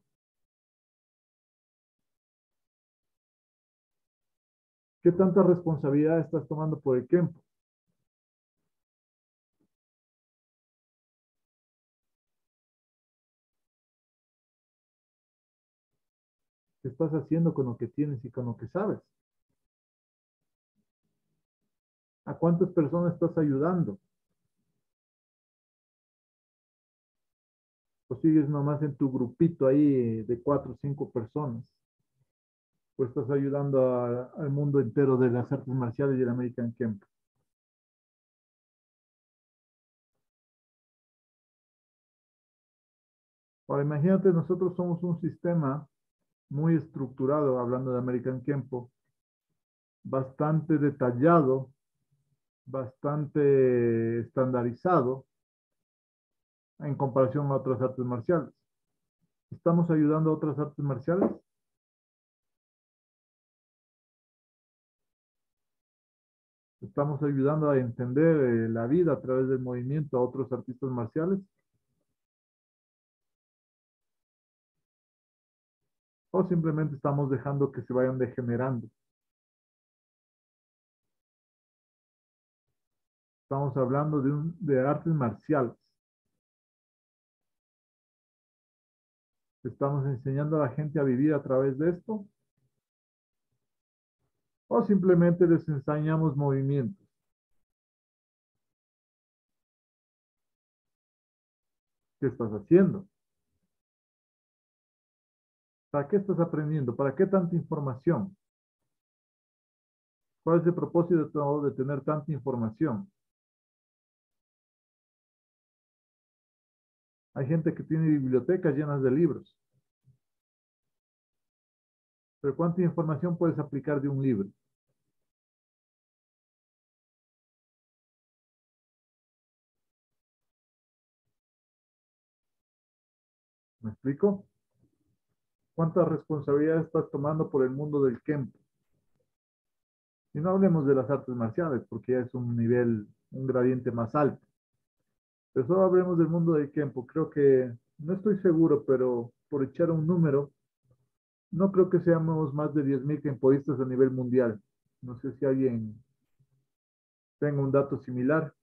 ¿Qué tanta responsabilidad estás tomando por el Kempo? ¿Qué estás haciendo con lo que tienes y con lo que sabes? ¿A cuántas personas estás ayudando? ¿O sigues nomás en tu grupito ahí de cuatro o cinco personas? ¿O estás ayudando a- al mundo entero de las artes marciales y el American Kempo? Ahora, imagínate, nosotros somos un sistema muy estructurado, hablando de American Kempo, bastante detallado, bastante estandarizado en comparación a otras artes marciales. ¿Estamos ayudando a otras artes marciales? ¿Estamos ayudando a entender eh, la vida a través del movimiento a otros artistas marciales? ¿O simplemente estamos dejando que se vayan degenerando? Estamos hablando de, un, de artes marciales. ¿Estamos enseñando a la gente a vivir a través de esto? ¿O simplemente les enseñamos movimientos? ¿Qué estás haciendo? ¿Para qué estás aprendiendo? ¿Para qué tanta información? ¿Cuál es el propósito de tener tanta información? Hay gente que tiene bibliotecas llenas de libros. Pero ¿cuánta información puedes aplicar de un libro? ¿Me explico? ¿Cuánta responsabilidad estás tomando por el mundo del Kempo? Y no hablemos de las artes marciales, porque ya es un nivel, un gradiente más alto. Pero solo hablemos del mundo del Kempo. Creo que, no estoy seguro, pero por echar un número, no creo que seamos más de diez mil kempoístas a nivel mundial. No sé si alguien tenga un dato similar.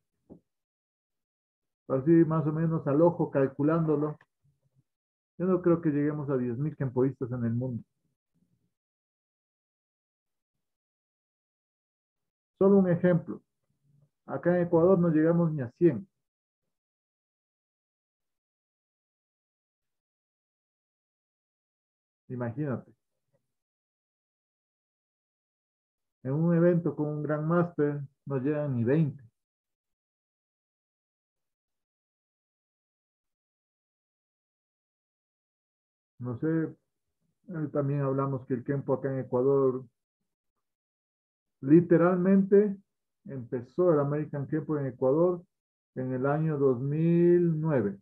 Así más o menos al ojo, calculándolo. Yo no creo que lleguemos a diez mil kempoístas en el mundo. Solo un ejemplo. Acá en Ecuador no llegamos ni a cien. Imagínate. En un evento con un gran máster no llegan ni veinte. No sé, eh, también hablamos que el Kempo acá en Ecuador, literalmente empezó el American Kempo en Ecuador en el año dos mil nueve.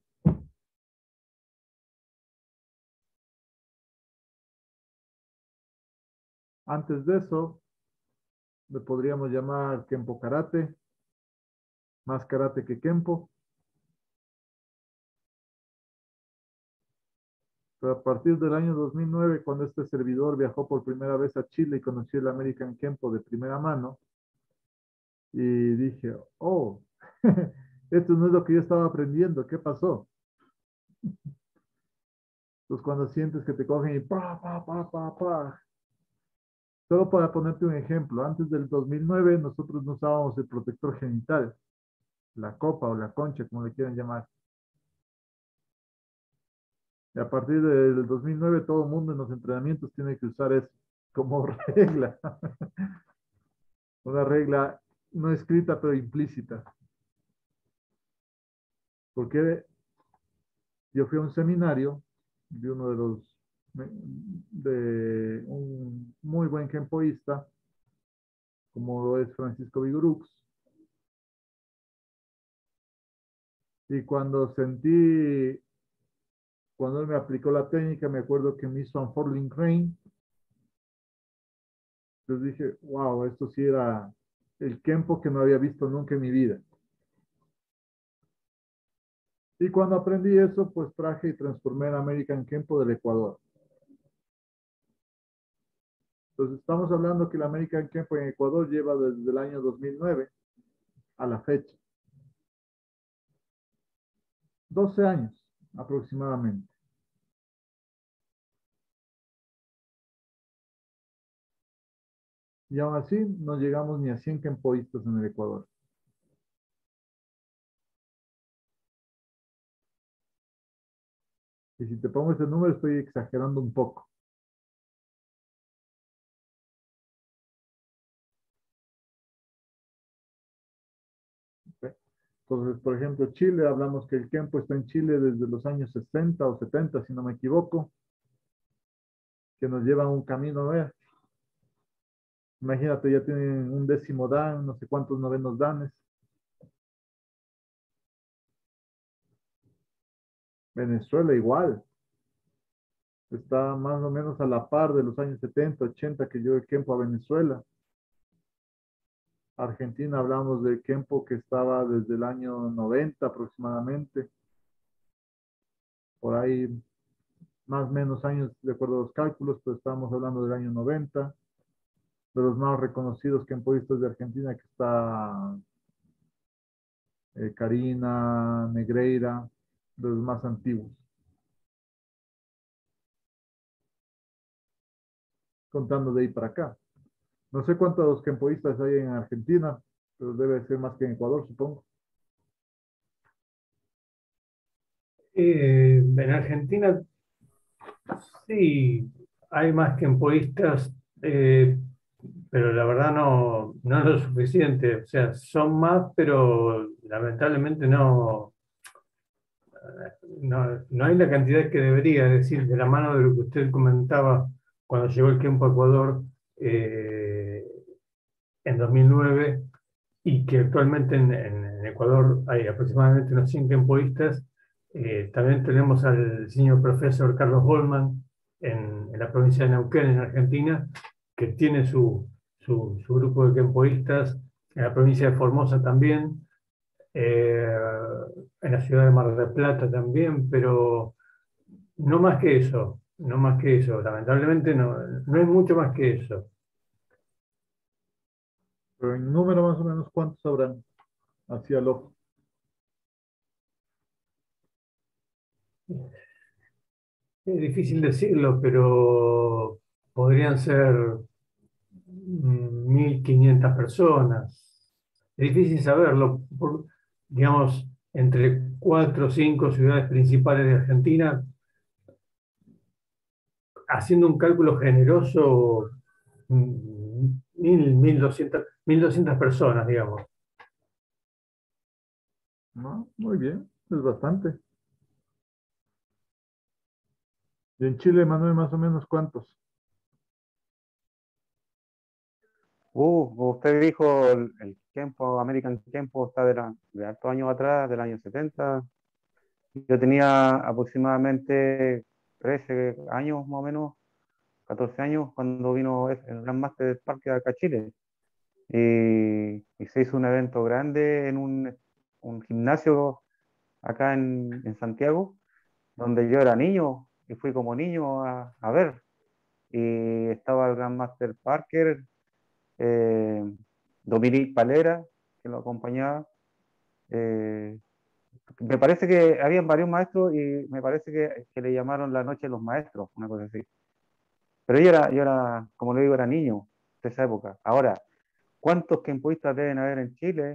Antes de eso, le podríamos llamar Kempo Karate, más karate que Kempo. Pero a partir del año dos mil nueve, cuando este servidor viajó por primera vez a Chile y conoció el American Kempo de primera mano, y dije, oh, esto no es lo que yo estaba aprendiendo, ¿qué pasó? Entonces cuando sientes que te cogen y pa, pa, pa, pa, pa. Solo para ponerte un ejemplo, antes del dos mil nueve nosotros no usábamos el protector genital, la copa o la concha, como le quieran llamar. Y a partir del dos mil nueve todo el mundo en los entrenamientos tiene que usar eso como regla. Una regla no escrita pero implícita. Porque yo fui a un seminario de uno de los, de un muy buen kempoísta, como lo es Francisco Vigorux. Y cuando sentí, cuando él me aplicó la técnica, me acuerdo que me hizo un Unfurling Crane. Entonces dije, wow, esto sí era el kempo que no había visto nunca en mi vida. Y cuando aprendí eso, pues traje y transformé en American Kempo del Ecuador. Entonces estamos hablando que el American Kempo en Ecuador lleva desde el año dos mil nueve a la fecha. doce años aproximadamente. Y aún así no llegamos ni a cien kempoístas en el Ecuador. Y si te pongo ese número, estoy exagerando un poco. ¿Okay? Entonces, por ejemplo, Chile, hablamos que el Kempo está en Chile desde los años sesenta o setenta, si no me equivoco, que nos llevan un camino a ver. Imagínate, ya tienen un décimo dan, no sé cuántos novenos danes. Venezuela igual. Está más o menos a la par de los años setenta, ochenta que yo el Kempo a Venezuela. Argentina hablamos de Kempo que estaba desde el año noventa aproximadamente. Por ahí más o menos años de acuerdo a los cálculos, pero estamos hablando del año noventa. De los más reconocidos kempoístas de Argentina que está eh, Karina, Negreira, de los más antiguos. Contando de ahí para acá. No sé cuántos kempoístas hay en Argentina, pero debe ser más que en Ecuador, supongo. Eh, en Argentina sí hay más kempoístas, eh, pero la verdad no, no es lo suficiente. O sea, son más, pero lamentablemente no, no, no hay la cantidad que debería. Es decir, de la mano de lo que usted comentaba cuando llegó el Kempo a Ecuador eh, en dos mil nueve y que actualmente en, en- en Ecuador hay aproximadamente unos cien kempoístas. Eh, también tenemos al señor profesor Carlos Goldman en, en la provincia de Neuquén, en Argentina, que tiene su, su, su grupo de kempoístas, en la provincia de Formosa también, eh, en la ciudad de Mar del Plata también, pero no más que eso, no más que eso, lamentablemente no, no es mucho más que eso. Pero en número más o menos, ¿cuántos habrán hacia el ojo? Es difícil decirlo, pero podrían ser mm, mil quinientas personas. Es difícil saberlo, por- digamos, entre cuatro o cinco ciudades principales de Argentina, haciendo un cálculo generoso, mm, mil, mil doscientas, mil doscientas personas, digamos. No, muy bien, es bastante. Y en Chile, Manuel, más o menos, ¿cuántos? Uh, usted dijo el, el tiempo, American Tiempo está de, la- de hartos años atrás, del año setenta. Yo tenía aproximadamente trece años más o menos, catorce años, cuando vino el Gran Master del Parque acá a Chile. Y, y se hizo un evento grande en un, un gimnasio acá en, en Santiago, donde yo era niño y fui como niño a, a ver. Y estaba el Gran Master Parker, eh, Dominique Palera, que lo acompañaba. Eh, me parece que habían varios maestros y me parece que, que le llamaron la noche de los maestros, una cosa así. Pero yo era, yo era, como le digo, era niño de esa época. Ahora, ¿cuántos kempoístas deben haber en Chile?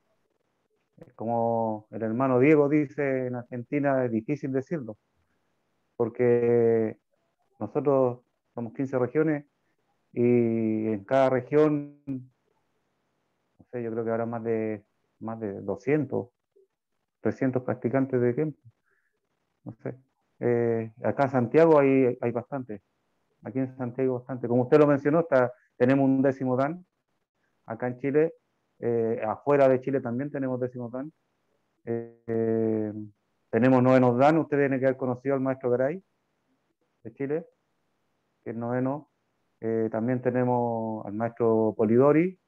Como el hermano Diego dice en Argentina, es difícil decirlo, porque nosotros somos quince regiones y en cada región, no sé, yo creo que habrá más de, más de doscientos, trescientos practicantes de kempo. No sé. Eh, acá en Santiago hay, hay bastante. Aquí en Santiago hay bastante. Como usted lo mencionó, está, tenemos un décimo dan. Acá en Chile, eh, afuera de Chile también tenemos décimo dan. Eh, eh, tenemos novenos dan. Usted tiene que haber conocido al maestro Garay de Chile, que es noveno. Eh, también tenemos al maestro Polidori,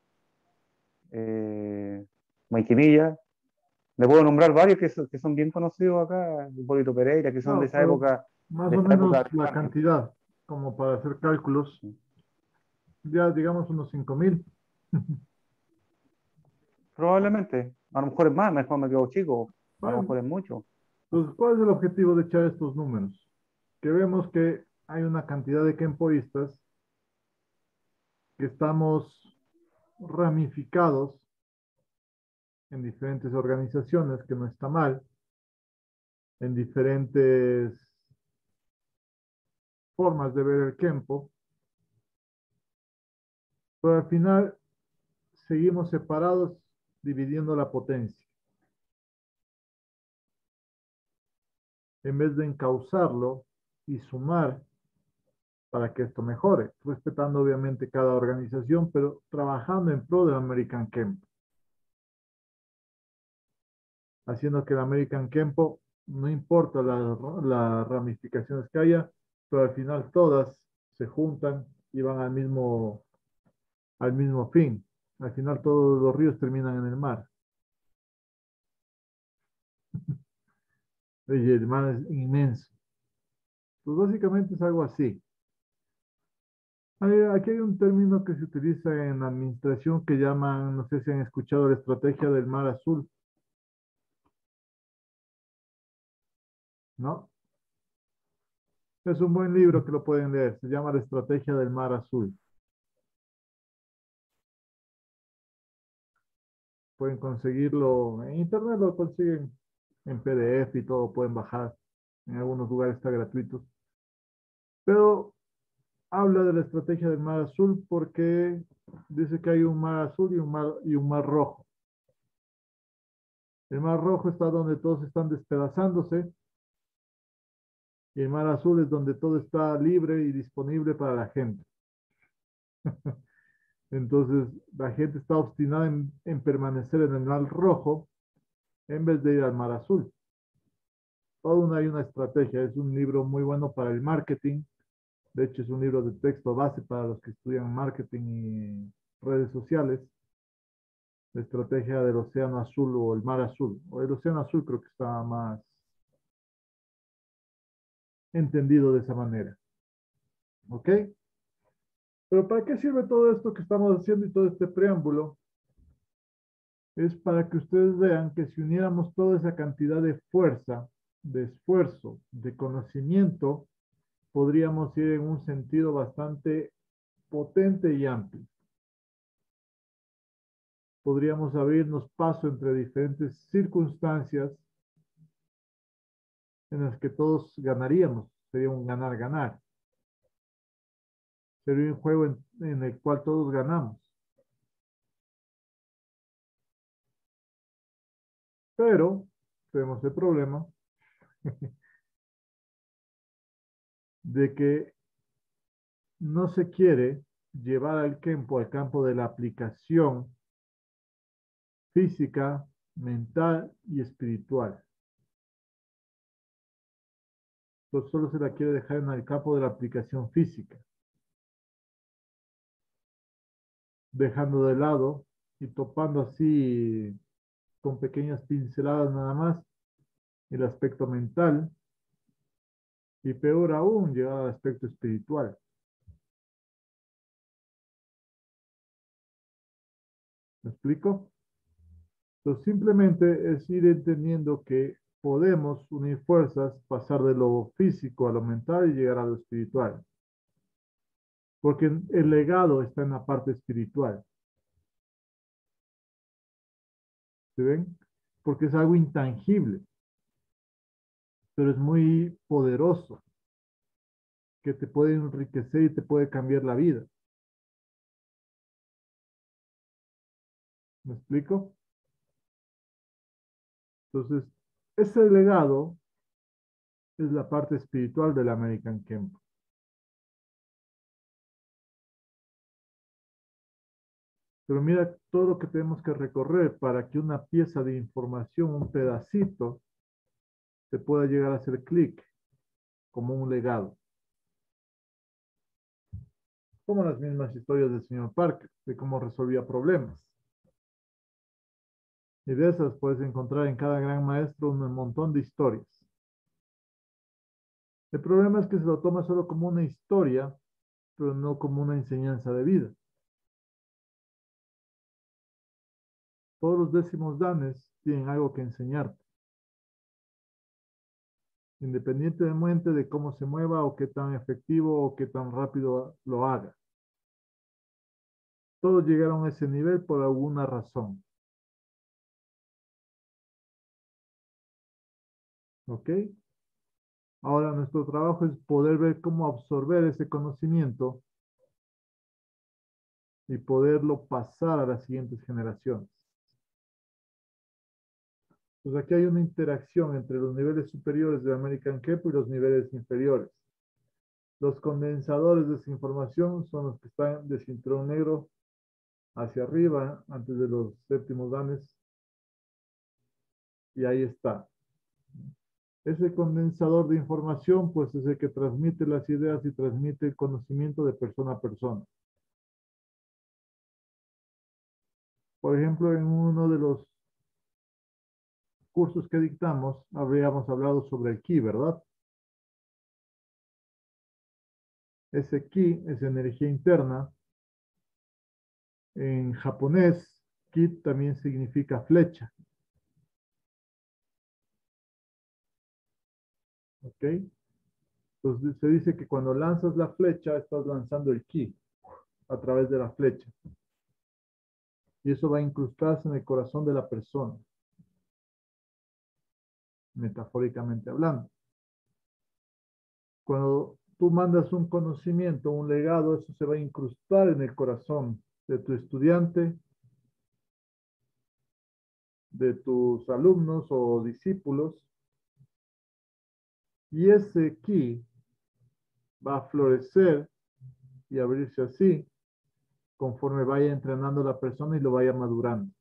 eh, Maiquinilla. Le puedo nombrar varios que son, que son bien conocidos acá, Hipólito Pereira, que son de No, esa pero época, más de o esa menos época la lejana. cantidad, como para hacer cálculos, ya digamos unos cinco mil. Probablemente, a lo mejor es más, mejor me quedo chico, a lo Bueno, mejor es mucho. entonces, ¿cuál es el objetivo de echar estos números? Que vemos que hay una cantidad de kempoístas que estamos ramificados en diferentes organizaciones, que no está mal, en diferentes formas de ver el kempo, pero al final seguimos separados dividiendo la potencia, en vez de encauzarlo y sumar para que esto mejore, respetando obviamente cada organización, pero trabajando en pro del American Kempo, haciendo que el American Kempo, no importa las las ramificaciones que haya, pero al final todas se juntan y van al mismo, al mismo fin. Al final todos los ríos terminan en el mar. Y el mar es inmenso. Pues básicamente es algo así. Hay- Aquí hay un término que se utiliza en administración que llaman, no sé si han escuchado la estrategia del mar azul, ¿no? Es un buen libro que lo pueden leer. Se llama La estrategia del mar azul. Pueden conseguirlo en internet, lo consiguen en P D F y todo, pueden bajar. En algunos lugares está gratuito. Pero habla de la estrategia del mar azul porque dice que hay un mar azul y un mar, y un mar rojo. El mar rojo está donde todos están despedazándose y el mar azul es donde todo está libre y disponible para la gente. Entonces, la gente está obstinada en, en permanecer en el mar rojo en vez de ir al mar azul. Todo una, hay una estrategia. Es un libro muy bueno para el marketing. De hecho, es un libro de texto base para los que estudian marketing y redes sociales. La estrategia del océano azul o el mar azul. O el océano azul creo que está más entendido de esa manera. ¿Ok? Pero ¿para qué sirve todo esto que estamos haciendo y todo este preámbulo? Es para que ustedes vean que si uniéramos toda esa cantidad de fuerza, de esfuerzo, de conocimiento, podríamos ir en un sentido bastante potente y amplio. Podríamos abrirnos paso entre diferentes circunstancias en las que todos ganaríamos. Sería un ganar-ganar. Sería un juego en, en el cual todos ganamos. Pero tenemos el problema de que no se quiere llevar al campo, al campo de la aplicación física, mental y espiritual. Entonces solo se la quiere dejar en el campo de la aplicación física, dejando de lado y topando así con pequeñas pinceladas nada más el aspecto mental y peor aún llegar al aspecto espiritual. ¿Me explico? Entonces, simplemente es ir entendiendo que podemos unir fuerzas, pasar de lo físico a lo mental y llegar a lo espiritual. Porque el legado está en la parte espiritual. ¿Se ven? Porque es algo intangible, pero es muy poderoso, que te puede enriquecer y te puede cambiar la vida. ¿Me explico? Entonces, ese legado es la parte espiritual del American Camp. Pero mira todo lo que tenemos que recorrer para que una pieza de información, un pedacito, te pueda llegar a hacer clic como un legado. Como las mismas historias del señor Parker, de cómo resolvía problemas. Y de esas puedes encontrar en cada gran maestro un montón de historias. El problema es que se lo toma solo como una historia, pero no como una enseñanza de vida. Todos los décimos danes tienen algo que enseñarte. Independientemente de cómo se mueva o qué tan efectivo o qué tan rápido lo haga. Todos llegaron a ese nivel por alguna razón. ¿Ok? Ahora nuestro trabajo es poder ver cómo absorber ese conocimiento y poderlo pasar a las siguientes generaciones. Pues aquí hay una interacción entre los niveles superiores de American Kepo y los niveles inferiores. Los condensadores de esa información son los que están de cinturón negro hacia arriba, antes de los séptimos danes. Y ahí está. Ese condensador de información, pues es el que transmite las ideas y transmite el conocimiento de persona a persona. Por ejemplo, en uno de los cursos que dictamos, habríamos hablado sobre el ki, ¿verdad? Ese ki es energía interna. En japonés, ki también significa flecha. ¿Ok? Entonces se dice que cuando lanzas la flecha, estás lanzando el ki a través de la flecha. Y eso va a incrustarse en el corazón de la persona, metafóricamente hablando. Cuando tú mandas un conocimiento, un legado, eso se va a incrustar en el corazón de tu estudiante, de tus alumnos o discípulos, y ese ki va a florecer y abrirse así conforme vaya entrenando la persona y lo vaya madurando.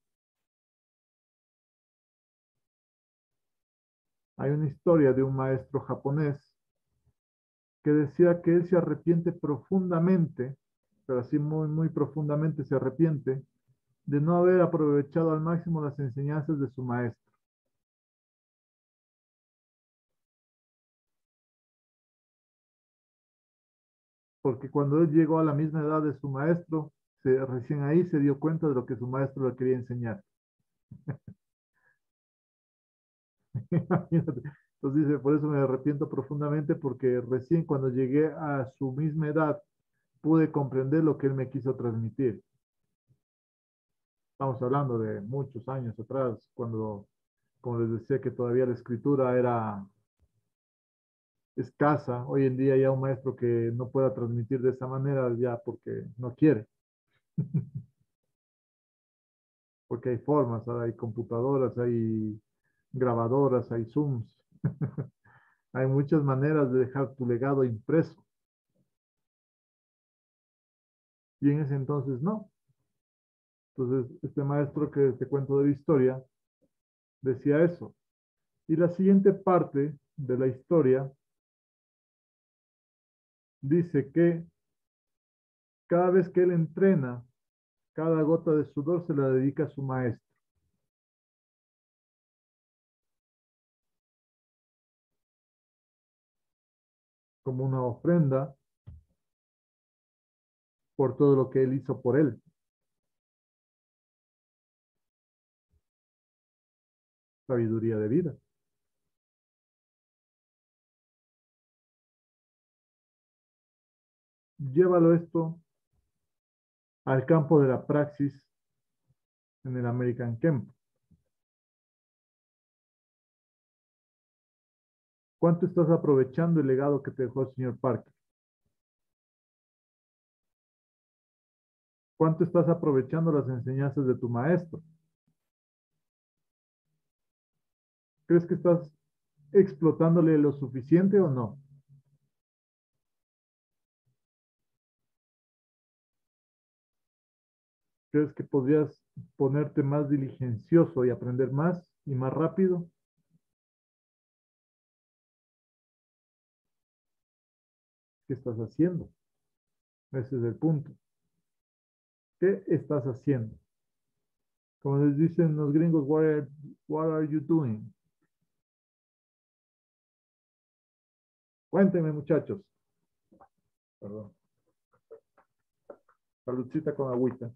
Hay una historia de un maestro japonés que decía que él se arrepiente profundamente, pero así muy, muy profundamente se arrepiente de no haber aprovechado al máximo las enseñanzas de su maestro. Porque cuando él llegó a la misma edad de su maestro, se, recién ahí se dio cuenta de lo que su maestro le quería enseñar. Imagínate. Entonces dice, por eso me arrepiento profundamente porque recién cuando llegué a su misma edad pude comprender lo que él me quiso transmitir. Estamos hablando de muchos años atrás, cuando, como les decía, que todavía la escritura era escasa. Hoy en día ya un maestro que no pueda transmitir de esa manera ya porque no quiere. Porque hay formas, hay computadoras, hay grabadoras, hay Zooms. Hay muchas maneras de dejar tu legado impreso. Y en ese entonces no. Entonces, este maestro que te cuento de la historia decía eso. Y la siguiente parte de la historia dice que cada vez que él entrena, cada gota de sudor se la dedica a su maestro. Como una ofrenda por todo lo que él hizo por él. sabiduría de vida. Llévalo esto al campo de la praxis en el American Camp. ¿Cuánto estás aprovechando el legado que te dejó el señor Parker? ¿Cuánto estás aprovechando las enseñanzas de tu maestro? ¿Crees que estás explotándole lo suficiente o no? ¿Crees que podrías ponerte más diligencioso y aprender más y más rápido? ¿Qué estás haciendo? Ese es el punto. ¿Qué estás haciendo? Como les dicen los gringos, what are, what are you doing? Cuéntenme, muchachos. Perdón. Saludcita con agüita.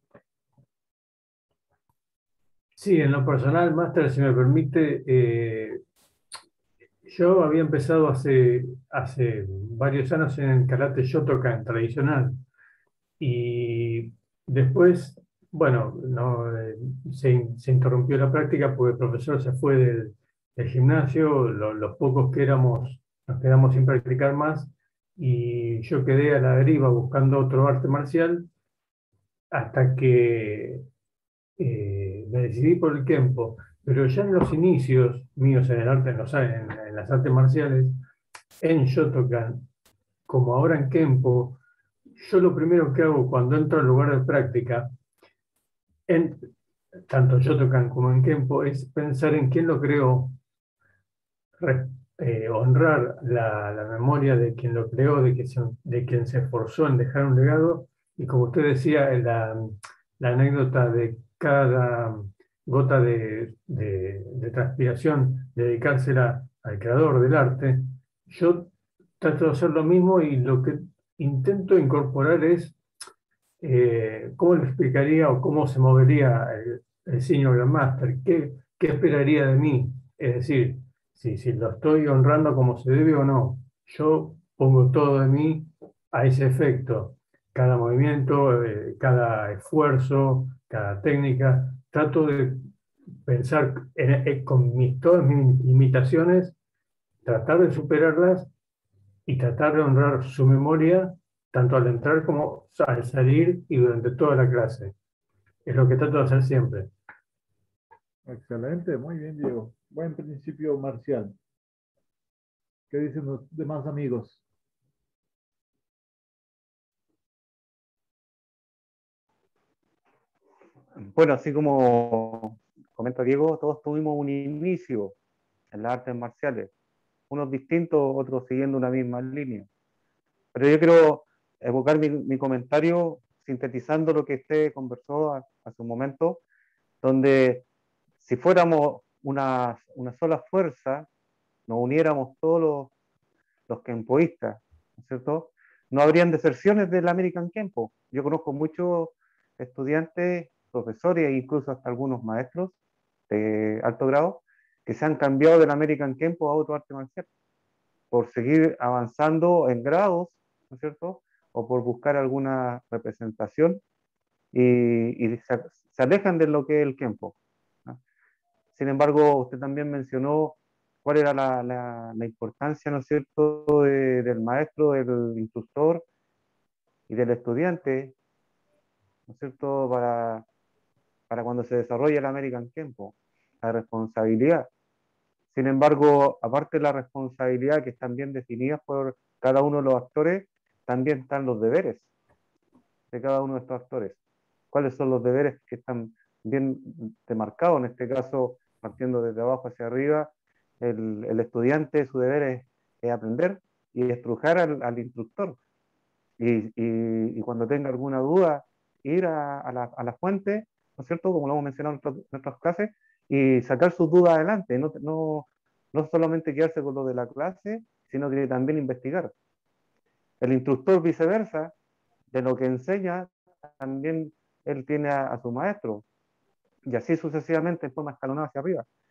Sí, en lo personal, Máster, si me permite, eh, yo había empezado hace, hace varios años en el karate Shotokan tradicional y después, bueno, no, eh, se, se interrumpió la práctica porque el profesor se fue del, del gimnasio, lo- los pocos que éramos nos quedamos sin practicar más y yo quedé a la deriva buscando otro arte marcial hasta que eh, me decidí por el Kempo, pero ya en los inicios míos en el arte, en, los, en, en las artes marciales, en Shotokan, como ahora en Kempo, yo lo primero que hago cuando entro al lugar de práctica, en tanto Shotokan como en Kempo, es pensar en quién lo creó, re- eh, honrar la, la memoria de quien lo creó, de, que se, de quien se esforzó en dejar un legado, y como usted decía, en la, la anécdota de cada gota de, de, de transpiración, dedicársela al creador del arte, yo trato de hacer lo mismo y lo que intento incorporar es eh, cómo le explicaría o cómo se movería el, el Senior Grandmaster, qué, qué esperaría de mí, es decir, si, si lo estoy honrando como se debe o no. Yo pongo todo de mí a ese efecto, cada movimiento, eh, cada esfuerzo, cada técnica, trato de pensar en- en- con mis, todas mis limitaciones, tratar de superarlas y tratar de honrar su memoria tanto al entrar como al salir y durante toda la clase. Es lo que trato de hacer siempre. Excelente, muy bien, Diego. Buen principio marcial. ¿Qué dicen los demás amigos? Bueno, así como comenta Diego, todos tuvimos un inicio en las artes marciales, unos distintos, otros siguiendo una misma línea. Pero yo quiero evocar mi, mi comentario sintetizando lo que usted conversó hace un momento, donde si fuéramos una, una sola fuerza, nos uniéramos todos los, los kempoístas, ¿no es cierto? No habrían deserciones del American Kempo. Yo conozco muchos estudiantes, profesores e incluso hasta algunos maestros de alto grado que se han cambiado del American Kempo a otro arte marcial por seguir avanzando en grados, ¿no es cierto? O por buscar alguna representación y, y se, se, alejan de lo que es el Kempo, ¿no? Sin embargo, usted también mencionó cuál era la, la, la importancia, ¿no es cierto?, de, del maestro, del instructor y del estudiante, ¿no es cierto?, para, para cuando se desarrolla el American Kempo, la responsabilidad. Sin embargo, aparte de la responsabilidad que están bien definidas por cada uno de los actores, también están los deberes de cada uno de estos actores. ¿Cuáles son los deberes que están bien demarcados? En este caso, partiendo desde abajo hacia arriba, el, el estudiante, su deber es, es aprender y estrujar al, al instructor. Y, y, y cuando tenga alguna duda, ir a, a, la, a la fuente, ¿no es cierto?, como lo hemos mencionado en nuestras, nuestras clases, y sacar sus dudas adelante, no, no, no solamente quedarse con lo de la clase, sino que también investigar. El instructor viceversa, de lo que enseña, también él tiene a, a su maestro, y así sucesivamente en forma escalonada hacia arriba.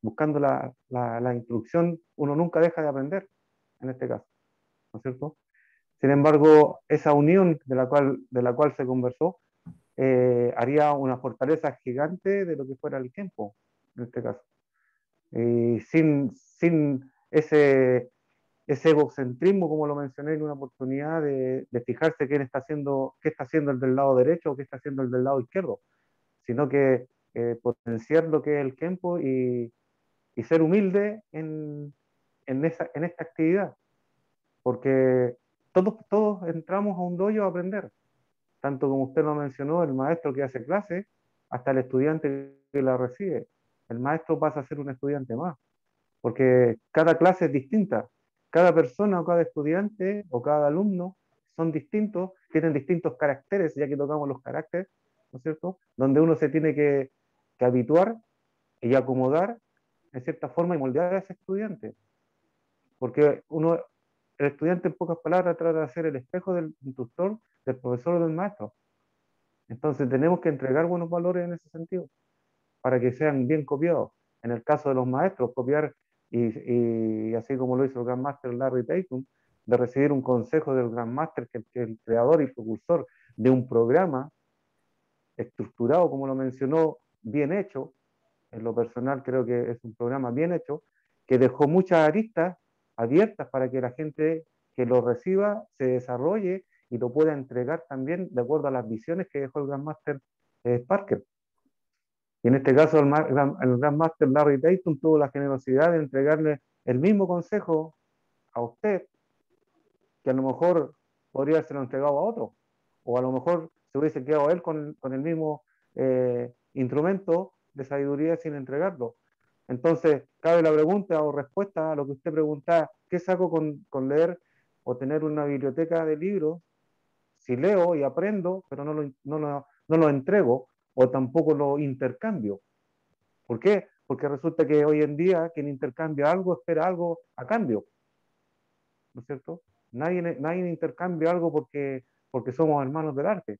buscando la, la, la instrucción, uno nunca deja de aprender, en este caso, ¿no es cierto? Sin embargo, esa unión de la cual, de la cual se conversó, eh, haría una fortaleza gigante de lo que fuera el tiempo, en este caso. Y sin, sin ese, ese egocentrismo, como lo mencioné en una oportunidad, de, de fijarse quién está haciendo, qué está haciendo el del lado derecho o qué está haciendo el del lado izquierdo, sino que eh, potenciar lo que es el tiempo y, y ser humilde en, en, esa, en esta actividad, porque todos, todos entramos a un dojo a aprender, tanto como usted lo mencionó, el maestro que hace clase, hasta el estudiante que la recibe. El maestro pasa a ser un estudiante más, porque cada clase es distinta, cada persona o cada estudiante o cada alumno son distintos, tienen distintos caracteres, ya que tocamos los caracteres, ¿no es cierto? Donde uno se tiene que, que habituar y acomodar en cierta forma y moldear a ese estudiante. Porque uno, el estudiante, en pocas palabras, trata de ser el espejo del instructor, del profesor o del maestro. Entonces tenemos que entregar buenos valores en ese sentido, para que sean bien copiados. En el caso de los maestros, copiar, y, y así como lo hizo el Grandmaster Larry Tatum, de recibir un consejo del Grandmaster, que, que es el creador y propulsor de un programa estructurado, como lo mencionó, bien hecho. En lo personal creo que es un programa bien hecho, que dejó muchas aristas abiertas para que la gente que lo reciba se desarrolle y lo pueda entregar también de acuerdo a las visiones que dejó el Grandmaster eh, Parker. Y en este caso el, el Grandmaster Larry Tatum tuvo la generosidad de entregarle el mismo consejo a usted, que a lo mejor podría haberse entregado a otro, o a lo mejor se hubiese quedado él con, con el mismo eh, instrumento de sabiduría sin entregarlo. Entonces, cabe la pregunta o respuesta a lo que usted preguntaba: ¿qué saco con, con leer o tener una biblioteca de libros? Si leo y aprendo, pero no lo, no lo, no lo entrego o tampoco lo intercambio. ¿Por qué? Porque resulta que hoy en día quien intercambia algo espera algo a cambio, ¿no es cierto? Nadie, nadie intercambia algo porque, porque somos hermanos del arte.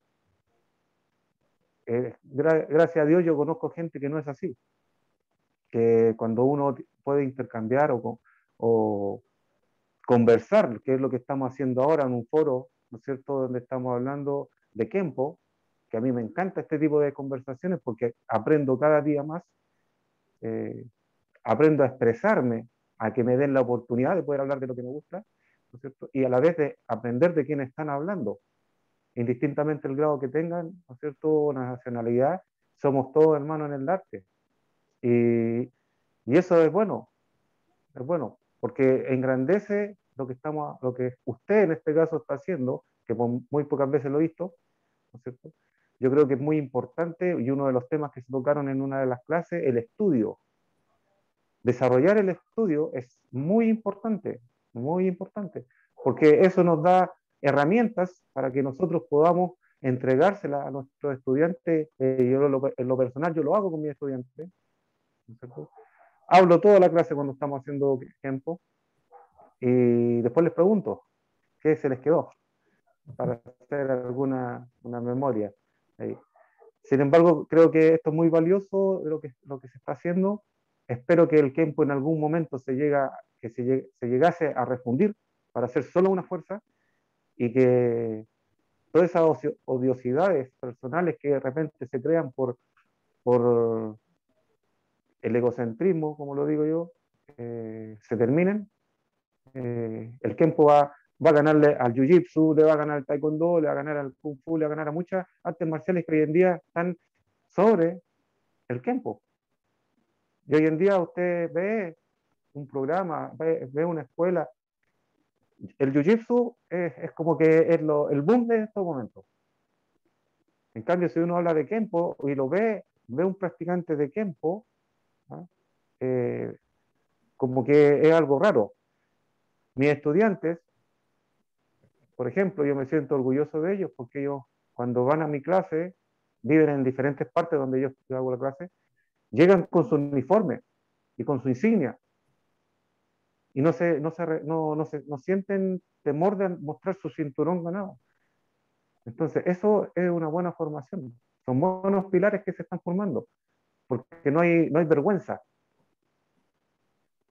Eh, gra gracias a Dios yo conozco gente que no es así, que cuando uno puede intercambiar o, o conversar, que es lo que estamos haciendo ahora en un foro, ¿no es cierto?, donde estamos hablando de Kenpo, que a mí me encanta este tipo de conversaciones porque aprendo cada día más, eh, aprendo a expresarme, a que me den la oportunidad de poder hablar de lo que me gusta, ¿no es cierto?, y a la vez de aprender de quiénes están hablando, indistintamente el grado que tengan, ¿no es cierto?, una nacionalidad, somos todos hermanos en el arte. Y, y eso es bueno, es bueno, porque engrandece lo que, estamos, lo que usted en este caso está haciendo, que muy pocas veces lo he visto, ¿no es cierto? Yo creo que es muy importante, y uno de los temas que se tocaron en una de las clases, el estudio. Desarrollar el estudio es muy importante, muy importante, porque eso nos da herramientas para que nosotros podamos entregárselas a nuestros estudiantes. Eh, yo lo, en lo personal yo lo hago con mis estudiantes, ¿no es cierto? Hablo toda la clase cuando estamos haciendo tiempo y después les pregunto qué se les quedó para hacer alguna una memoria ahí. Sin embargo, creo que esto es muy valioso lo que, lo que se está haciendo. Espero que el Kenpo en algún momento se, llega, que se, llegue, se llegase a refundir para hacer solo una fuerza y que todas esas odiosidades personales que de repente se crean por, por el egocentrismo, como lo digo yo, eh, se terminen. Eh, el Kenpo va, va a ganarle al Jiu-Jitsu, le va a ganar al Taekwondo, le va a ganar al Kung Fu, le va a ganar a muchas artes marciales que hoy en día están sobre el Kenpo. Y hoy en día usted ve un programa, ve, ve una escuela. El Jiu-Jitsu es, es, como que es lo, el boom de estos momentos. En cambio, si uno habla de Kenpo y lo ve, ve un practicante de Kenpo, ¿no? eh, como que es algo raro. Mis estudiantes, por ejemplo, yo me siento orgulloso de ellos porque ellos, cuando van a mi clase, viven en diferentes partes donde yo, yo hago la clase, llegan con su uniforme y con su insignia. Y no, se, no, se, no, no, se, no sienten temor de mostrar su cinturón ganado. Entonces, eso es una buena formación. Son buenos pilares que se están formando, porque no hay, no hay vergüenza.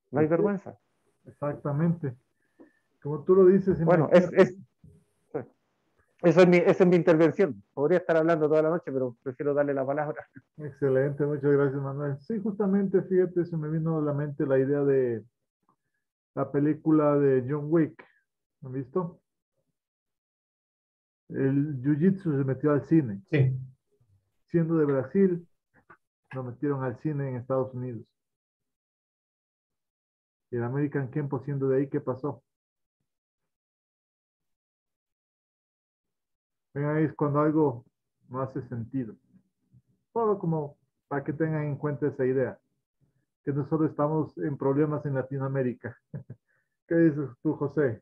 no hay vergüenza. Exactamente. Como tú lo dices, Bueno, es, imagínate. es, eso es mi, esa es mi intervención. Podría estar hablando toda la noche, pero prefiero darle la palabra. Excelente, muchas gracias, Manuel. Sí, justamente, fíjate, se me vino a la mente la idea de la película de John Wick. ¿Han visto? El Jiu-Jitsu se metió al cine. Sí, Siendo de Brasil, lo metieron al cine en Estados Unidos. Y el American Kempo siendo de ahí, ¿qué pasó? Ven ahí es cuando algo no hace sentido. Solo como para que tengan en cuenta esa idea, que nosotros estamos en problemas en Latinoamérica. ¿Qué dices tú, José?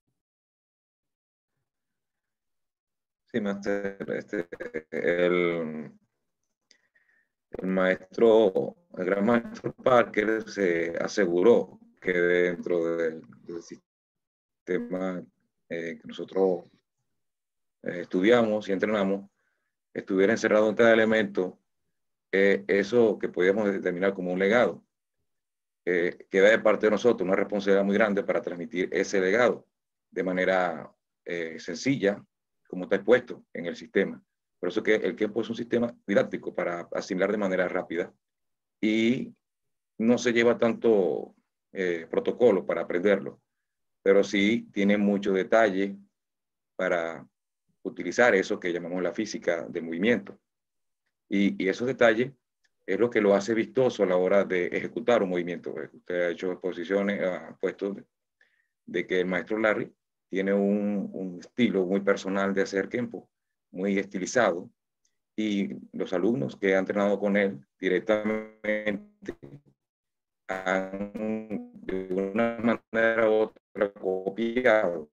Sí, máster, este, el, el maestro, el gran maestro Parker se aseguró que dentro del, del sistema eh, que nosotros eh, estudiamos y entrenamos, estuviera encerrado en cada elemento, eh, eso que podíamos determinar como un legado. Eh, queda de parte de nosotros una responsabilidad muy grande para transmitir ese legado de manera eh, sencilla, como está expuesto en el sistema. Por eso que el Kempo es un sistema didáctico para asimilar de manera rápida y no se lleva tanto eh, protocolo para aprenderlo, pero sí tiene mucho detalle para utilizar eso que llamamos la física del movimiento. Y, y esos detalles es lo que lo hace vistoso a la hora de ejecutar un movimiento. Usted ha hecho exposiciones, ha puesto de, de que el maestro Larry tiene un, un estilo muy personal de hacer Kempo, muy estilizado, y los alumnos que han entrenado con él directamente han de una manera u otra copiado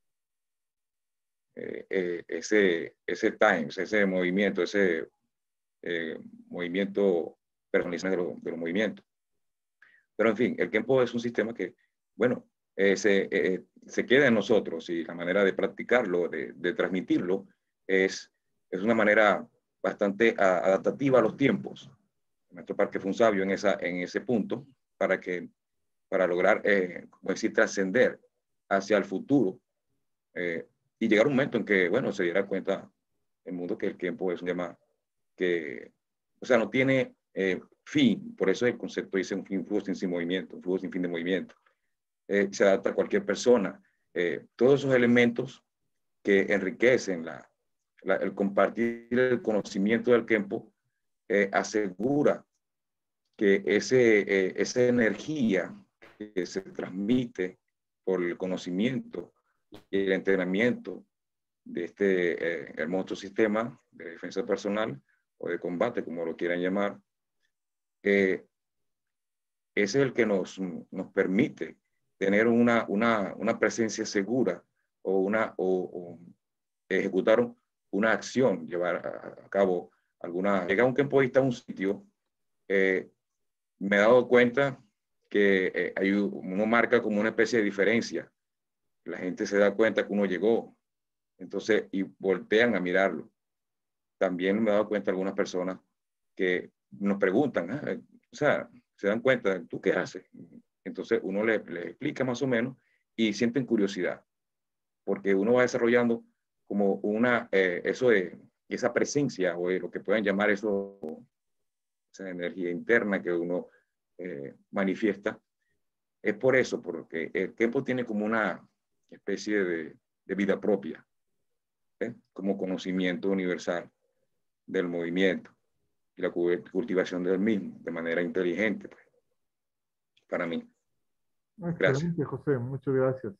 eh, eh, ese, ese times, ese movimiento, ese eh, movimiento personalizado de, lo, de los movimientos. Pero en fin, el Kempo es un sistema que, bueno, eh, se, eh, se queda en nosotros y la manera de practicarlo, de, de transmitirlo, es, es una manera bastante a, adaptativa a los tiempos. Nuestro Parque fue un sabio en, esa, en ese punto para, que, para lograr, eh, como decir, trascender hacia el futuro eh, y llegar a un momento en que, bueno, se diera cuenta el mundo que el tiempo es un tema que, o sea, no tiene eh, fin, por eso el concepto dice un, un flujo sin, sin movimiento, un flujo sin fin de movimiento. Eh, se adapta a cualquier persona. Eh, todos esos elementos que enriquecen la, la, el compartir el conocimiento del tiempo eh, asegura que ese, eh, esa energía que se transmite por el conocimiento y el entrenamiento de este eh, hermoso sistema de defensa personal o de combate, como lo quieran llamar, eh, ese es el que nos, nos permite tener una, una, una presencia segura o, una, o, o ejecutar una acción, llevar a, a cabo alguna... Llega un campoista a un sitio, eh, me he dado cuenta que eh, hay, uno marca como una especie de diferencia. La gente se da cuenta que uno llegó, entonces, y voltean a mirarlo. También me he dado cuenta de algunas personas que nos preguntan, ah, o sea, se dan cuenta, ¿tú qué haces? Entonces uno le, le explica más o menos y sienten curiosidad, porque uno va desarrollando como una, eh, eso de, esa presencia o de lo que puedan llamar eso, esa energía interna que uno eh, manifiesta. Es por eso, porque el tiempo tiene como una especie de, de vida propia, ¿eh? Como conocimiento universal del movimiento y la cultivación del mismo de manera inteligente, pues, para mí. Gracias. Excelente, José, muchas gracias.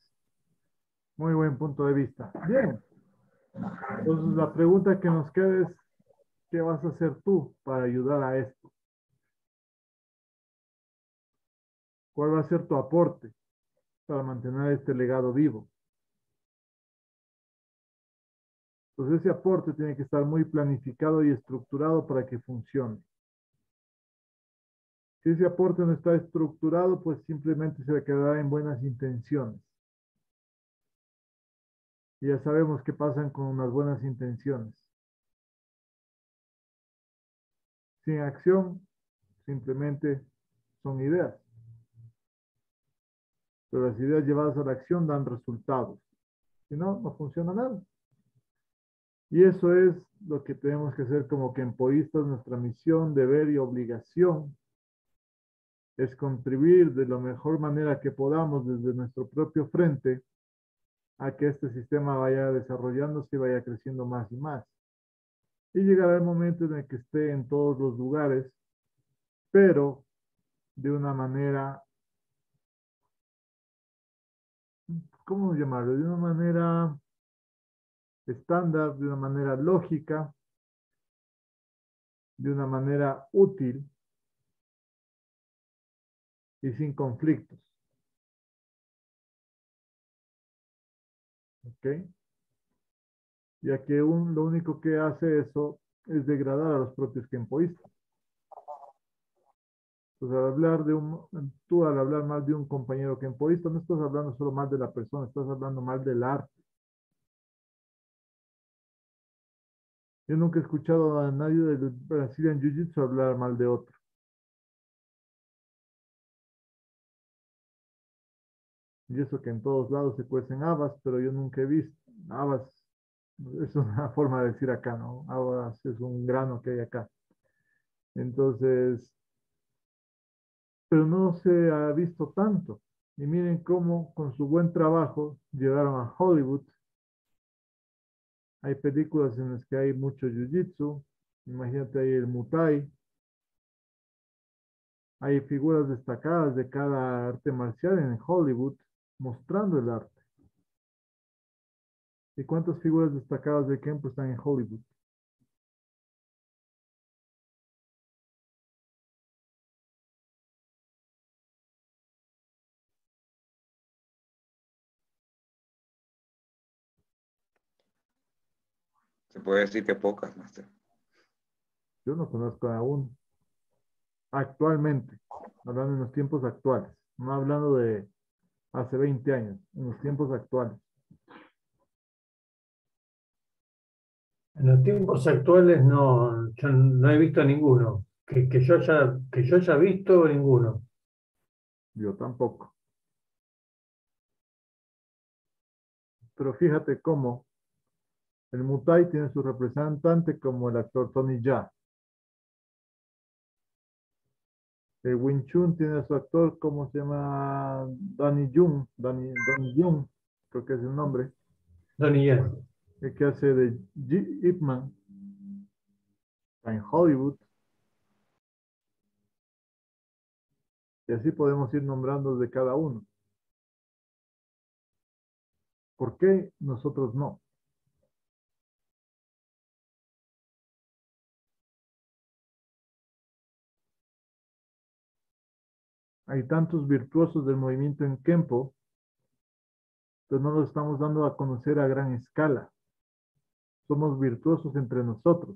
Muy buen punto de vista. Bien, entonces la pregunta que nos queda es, ¿qué vas a hacer tú para ayudar a esto? ¿Cuál va a ser tu aporte para mantener este legado vivo? Entonces ese aporte tiene que estar muy planificado y estructurado para que funcione. Si ese aporte no está estructurado, pues simplemente se quedará en buenas intenciones. Y ya sabemos qué pasan con unas buenas intenciones. Sin acción, simplemente son ideas. pero las ideas llevadas a la acción dan resultados. Si no, no funciona nada. Y eso es lo que tenemos que hacer como kempoístas, nuestra misión, deber y obligación es contribuir de la mejor manera que podamos desde nuestro propio frente a que este sistema vaya desarrollándose y vaya creciendo más y más. Y llegará el momento en el que esté en todos los lugares, pero de una manera, ¿cómo llamarlo? De una manera estándar, de una manera lógica, de una manera útil y sin conflictos. ¿Ok? Ya que un, lo único que hace eso es degradar a los propios kempoístas. Entonces, al hablar de un, tú al hablar mal de un compañero kempoísta, no estás hablando solo mal de la persona, estás hablando mal del arte. Yo nunca he escuchado a nadie del Brazilian Jiu-Jitsu hablar mal de otro. Y eso que en todos lados se cuecen habas, pero yo nunca he visto habas. Es una forma de decir acá, ¿no? Habas es un grano que hay acá. Entonces, pero no se ha visto tanto. Y miren cómo con su buen trabajo llegaron a Hollywood. Hay películas en las que hay mucho jiu-jitsu. Imagínate ahí el Muay. Hay figuras destacadas de cada arte marcial en Hollywood mostrando el arte. ¿Y cuántas figuras destacadas de Kempo están en Hollywood? Se puede decir que pocas, Master. Yo no conozco a uno. Actualmente, hablando en los tiempos actuales, no hablando de hace veinte años, en los tiempos actuales. En los tiempos actuales no, yo no he visto ninguno. Que, que yo haya, que yo haya visto ninguno. Yo tampoco. Pero fíjate cómo el Muay Thai tiene su representante como el actor Tony Jaa. El Wing Chun tiene a su actor, ¿cómo se llama? Danny Jung. Danny, Danny Jung, creo que es el nombre. Donnie Yen. El que hace de G. Ip Man. Está en Hollywood. Y así podemos ir nombrando de cada uno. ¿Por qué nosotros no? Hay tantos virtuosos del movimiento en Kempo, pero no lo estamos dando a conocer a gran escala. Somos virtuosos entre nosotros.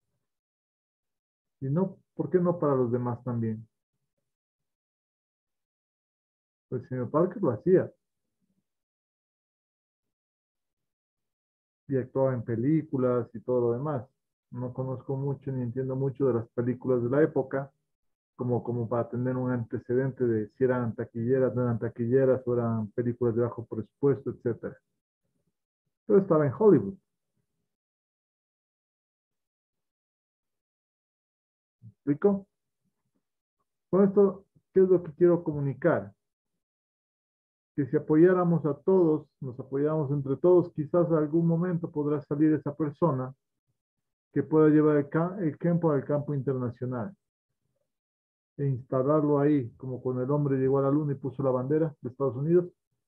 Y no, ¿por qué no para los demás también? Pues el señor Parker lo hacía. Y actuaba en películas y todo lo demás. No conozco mucho ni entiendo mucho de las películas de la época, como, como para tener un antecedente de si eran taquilleras, no eran taquilleras, o eran películas de bajo presupuesto, etcétera. Pero estaba en Hollywood. ¿Me explico? Con esto, ¿qué es lo que quiero comunicar? Que si apoyáramos a todos, nos apoyáramos entre todos, quizás en algún momento podrá salir esa persona que pueda llevar el, ca- el campo al campo internacional e instalarlo ahí, como cuando el hombre llegó a la luna y puso la bandera de Estados Unidos.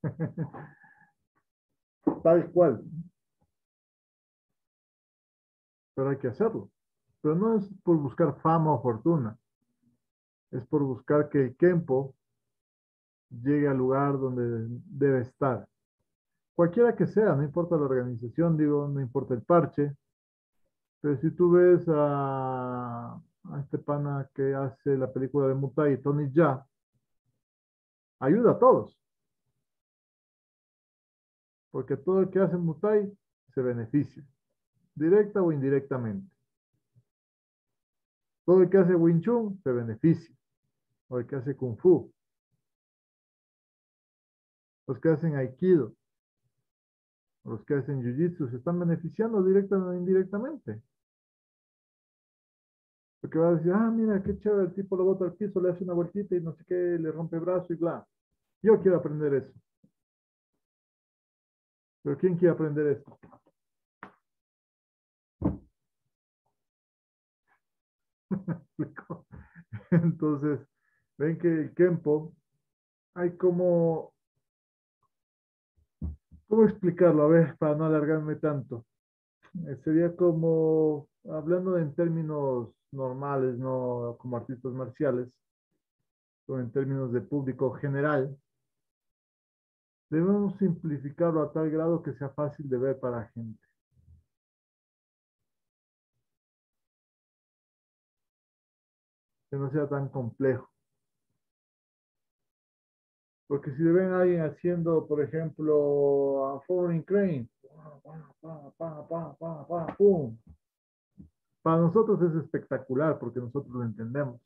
Tal cual, pero hay que hacerlo. Pero no es por buscar fama o fortuna, es por buscar que el Kempo llegue al lugar donde debe estar. Cualquiera que sea, no importa la organización, digo, no importa el parche, pero si tú ves a, a este pana que hace la película de Muay, Tony Jaa, ayuda a todos, porque todo el que hace Muay se beneficia, directa o indirectamente. Todo el que hace Wing Chun se beneficia, o el que hace Kung Fu. los que hacen aikido, los que hacen jiu-jitsu, se están beneficiando directa o indirectamente. Porque va a decir, ah, mira, qué chévere, el tipo lo bota al piso, le hace una vueltita y no sé qué, le rompe brazo y bla. Yo quiero aprender eso. Pero ¿quién quiere aprender esto? Entonces, ven que el Kempo, hay como, ¿cómo explicarlo? A ver, para no alargarme tanto. Eh, sería como, hablando en términos normales, no como artistas marciales, o en términos de público general, debemos simplificarlo a tal grado que sea fácil de ver para la gente. Que no sea tan complejo. Porque si ven a alguien haciendo, por ejemplo, a Foreign Crane, pa, pa, pa, pa, pa, pa, pum. Para nosotros es espectacular porque nosotros lo entendemos.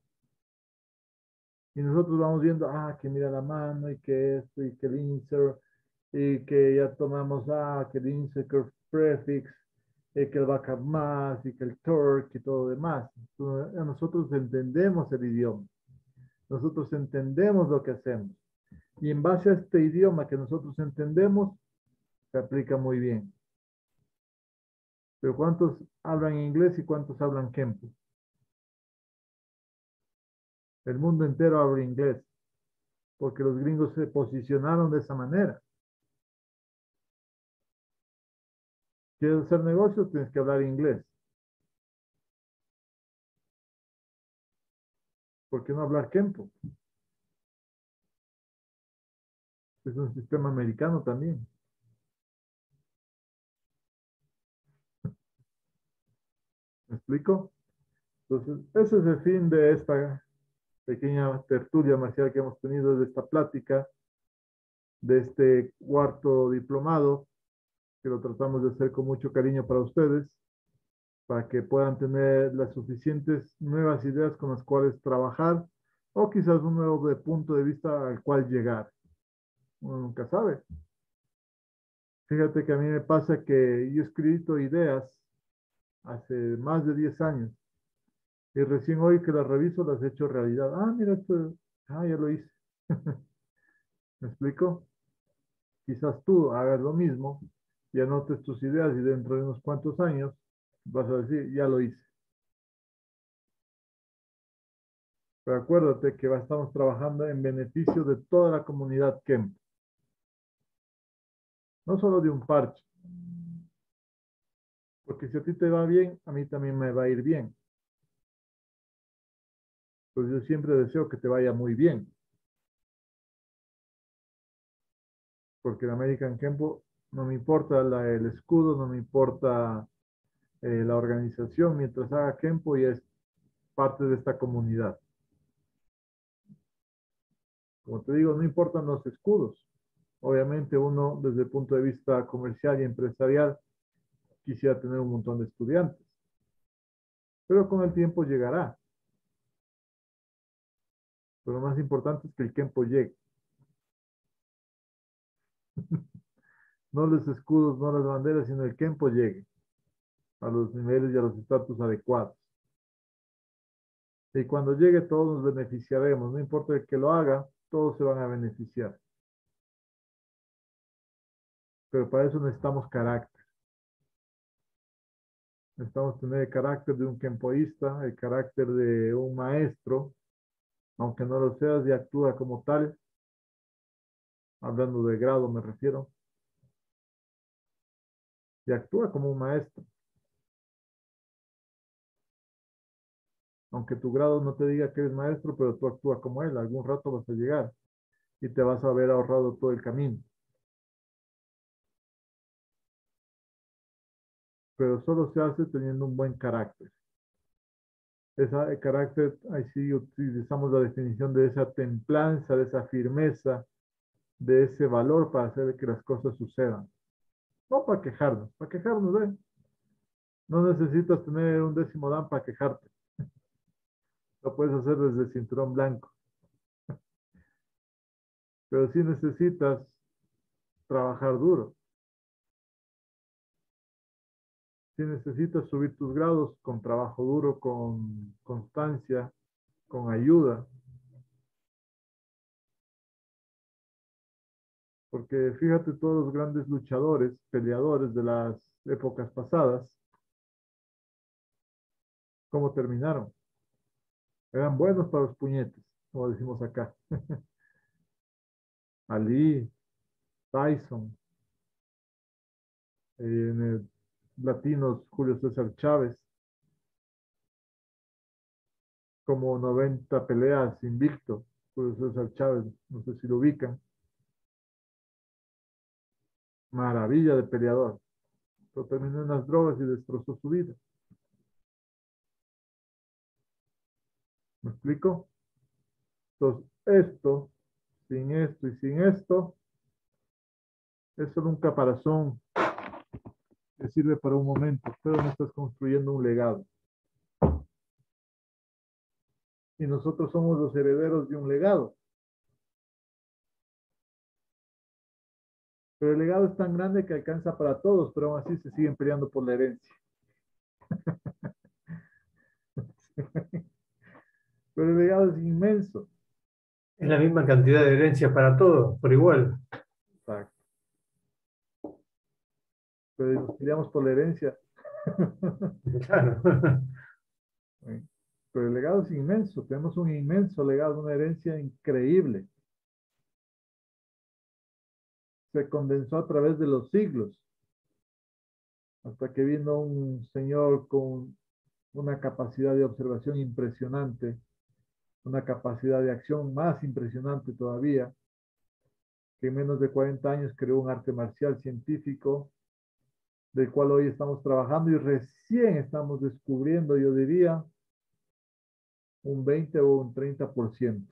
Y nosotros vamos viendo, ah, que mira la mano y que esto y que el insert y que ya tomamos, ah, que el insert prefix y que el backup más y que el torque y todo lo demás. Entonces, nosotros entendemos el idioma. Nosotros entendemos lo que hacemos. Y en base a este idioma que nosotros entendemos, se aplica muy bien. Pero ¿cuántos hablan inglés y cuántos hablan Kempo? El mundo entero habla inglés, porque los gringos se posicionaron de esa manera. ¿Quieres hacer negocios? Tienes que hablar inglés. ¿Por qué no hablar Kempo? Es un sistema americano también. ¿Me explico? Entonces, ese es el fin de esta pequeña tertulia marcial que hemos tenido, de esta plática, de este cuarto diplomado, que lo tratamos de hacer con mucho cariño para ustedes, para que puedan tener las suficientes nuevas ideas con las cuales trabajar, o quizás un nuevo de punto de vista al cual llegar. Uno nunca sabe. Fíjate que a mí me pasa que yo he escrito ideas hace más de diez años y recién hoy que las reviso las he hecho realidad. Ah, mira esto, ah, ya lo hice. ¿Me explico? Quizás tú hagas lo mismo y anotes tus ideas y dentro de unos cuantos años vas a decir, ya lo hice. Pero acuérdate que estamos trabajando en beneficio de toda la comunidad Kempo. No solo de un parche. Porque si a ti te va bien, a mí también me va a ir bien. Pues yo siempre deseo que te vaya muy bien. Porque el American Kempo no me importa la, el escudo, no me importa eh, la organización, mientras haga Kempo y es parte de esta comunidad. Como te digo, no importan los escudos. Obviamente uno, desde el punto de vista comercial y empresarial, quisiera tener un montón de estudiantes. Pero con el tiempo llegará. Pero lo más importante es que el Kempo llegue. No los escudos, no las banderas, sino el Kempo llegue a los niveles y a los estatus adecuados. Y cuando llegue todos nos beneficiaremos. No importa el que lo haga, todos se van a beneficiar. Pero para eso necesitamos carácter. Necesitamos tener el carácter de un kempoísta, el carácter de un maestro, aunque no lo seas y actúa como tal. Hablando de grado me refiero. Y actúa como un maestro. Aunque tu grado no te diga que eres maestro, pero tú actúas como él. Algún rato vas a llegar y te vas a haber ahorrado todo el camino. Pero solo se hace teniendo un buen carácter. Ese carácter, ahí sí utilizamos la definición de esa templanza, de esa firmeza, de ese valor para hacer que las cosas sucedan. No para quejarnos, para quejarnos, ¿eh? No necesitas tener un décimo dan para quejarte. Lo puedes hacer desde el cinturón blanco. Pero sí necesitas trabajar duro. Si necesitas subir tus grados con trabajo duro, con constancia, con ayuda. Porque fíjate todos los grandes luchadores, peleadores de las épocas pasadas, cómo terminaron. Eran buenos para los puñetes, como decimos acá. Ali, Tyson, eh, en el latinos Julio César Chávez, como noventa peleas invicto, Julio César Chávez, no sé si lo ubican. Maravilla de peleador. Pero terminó en las drogas y destrozó su vida. ¿Me explico? Entonces, esto, sin esto y sin esto, es solo un caparazón que sirve para un momento, pero no estás construyendo un legado. Y nosotros somos los herederos de un legado. Pero el legado es tan grande que alcanza para todos, pero aún así se siguen peleando por la herencia. Pero el legado es inmenso. Es la misma cantidad de herencia para todos, por igual. Exacto. Pero nos peleamos por la herencia. Claro. Pero el legado es inmenso. Tenemos un inmenso legado, una herencia increíble. Se condensó a través de los siglos. Hasta que vino un señor con una capacidad de observación impresionante, una capacidad de acción más impresionante todavía, que en menos de cuarenta años creó un arte marcial científico, del cual hoy estamos trabajando y recién estamos descubriendo, yo diría, un veinte o un treinta por ciento.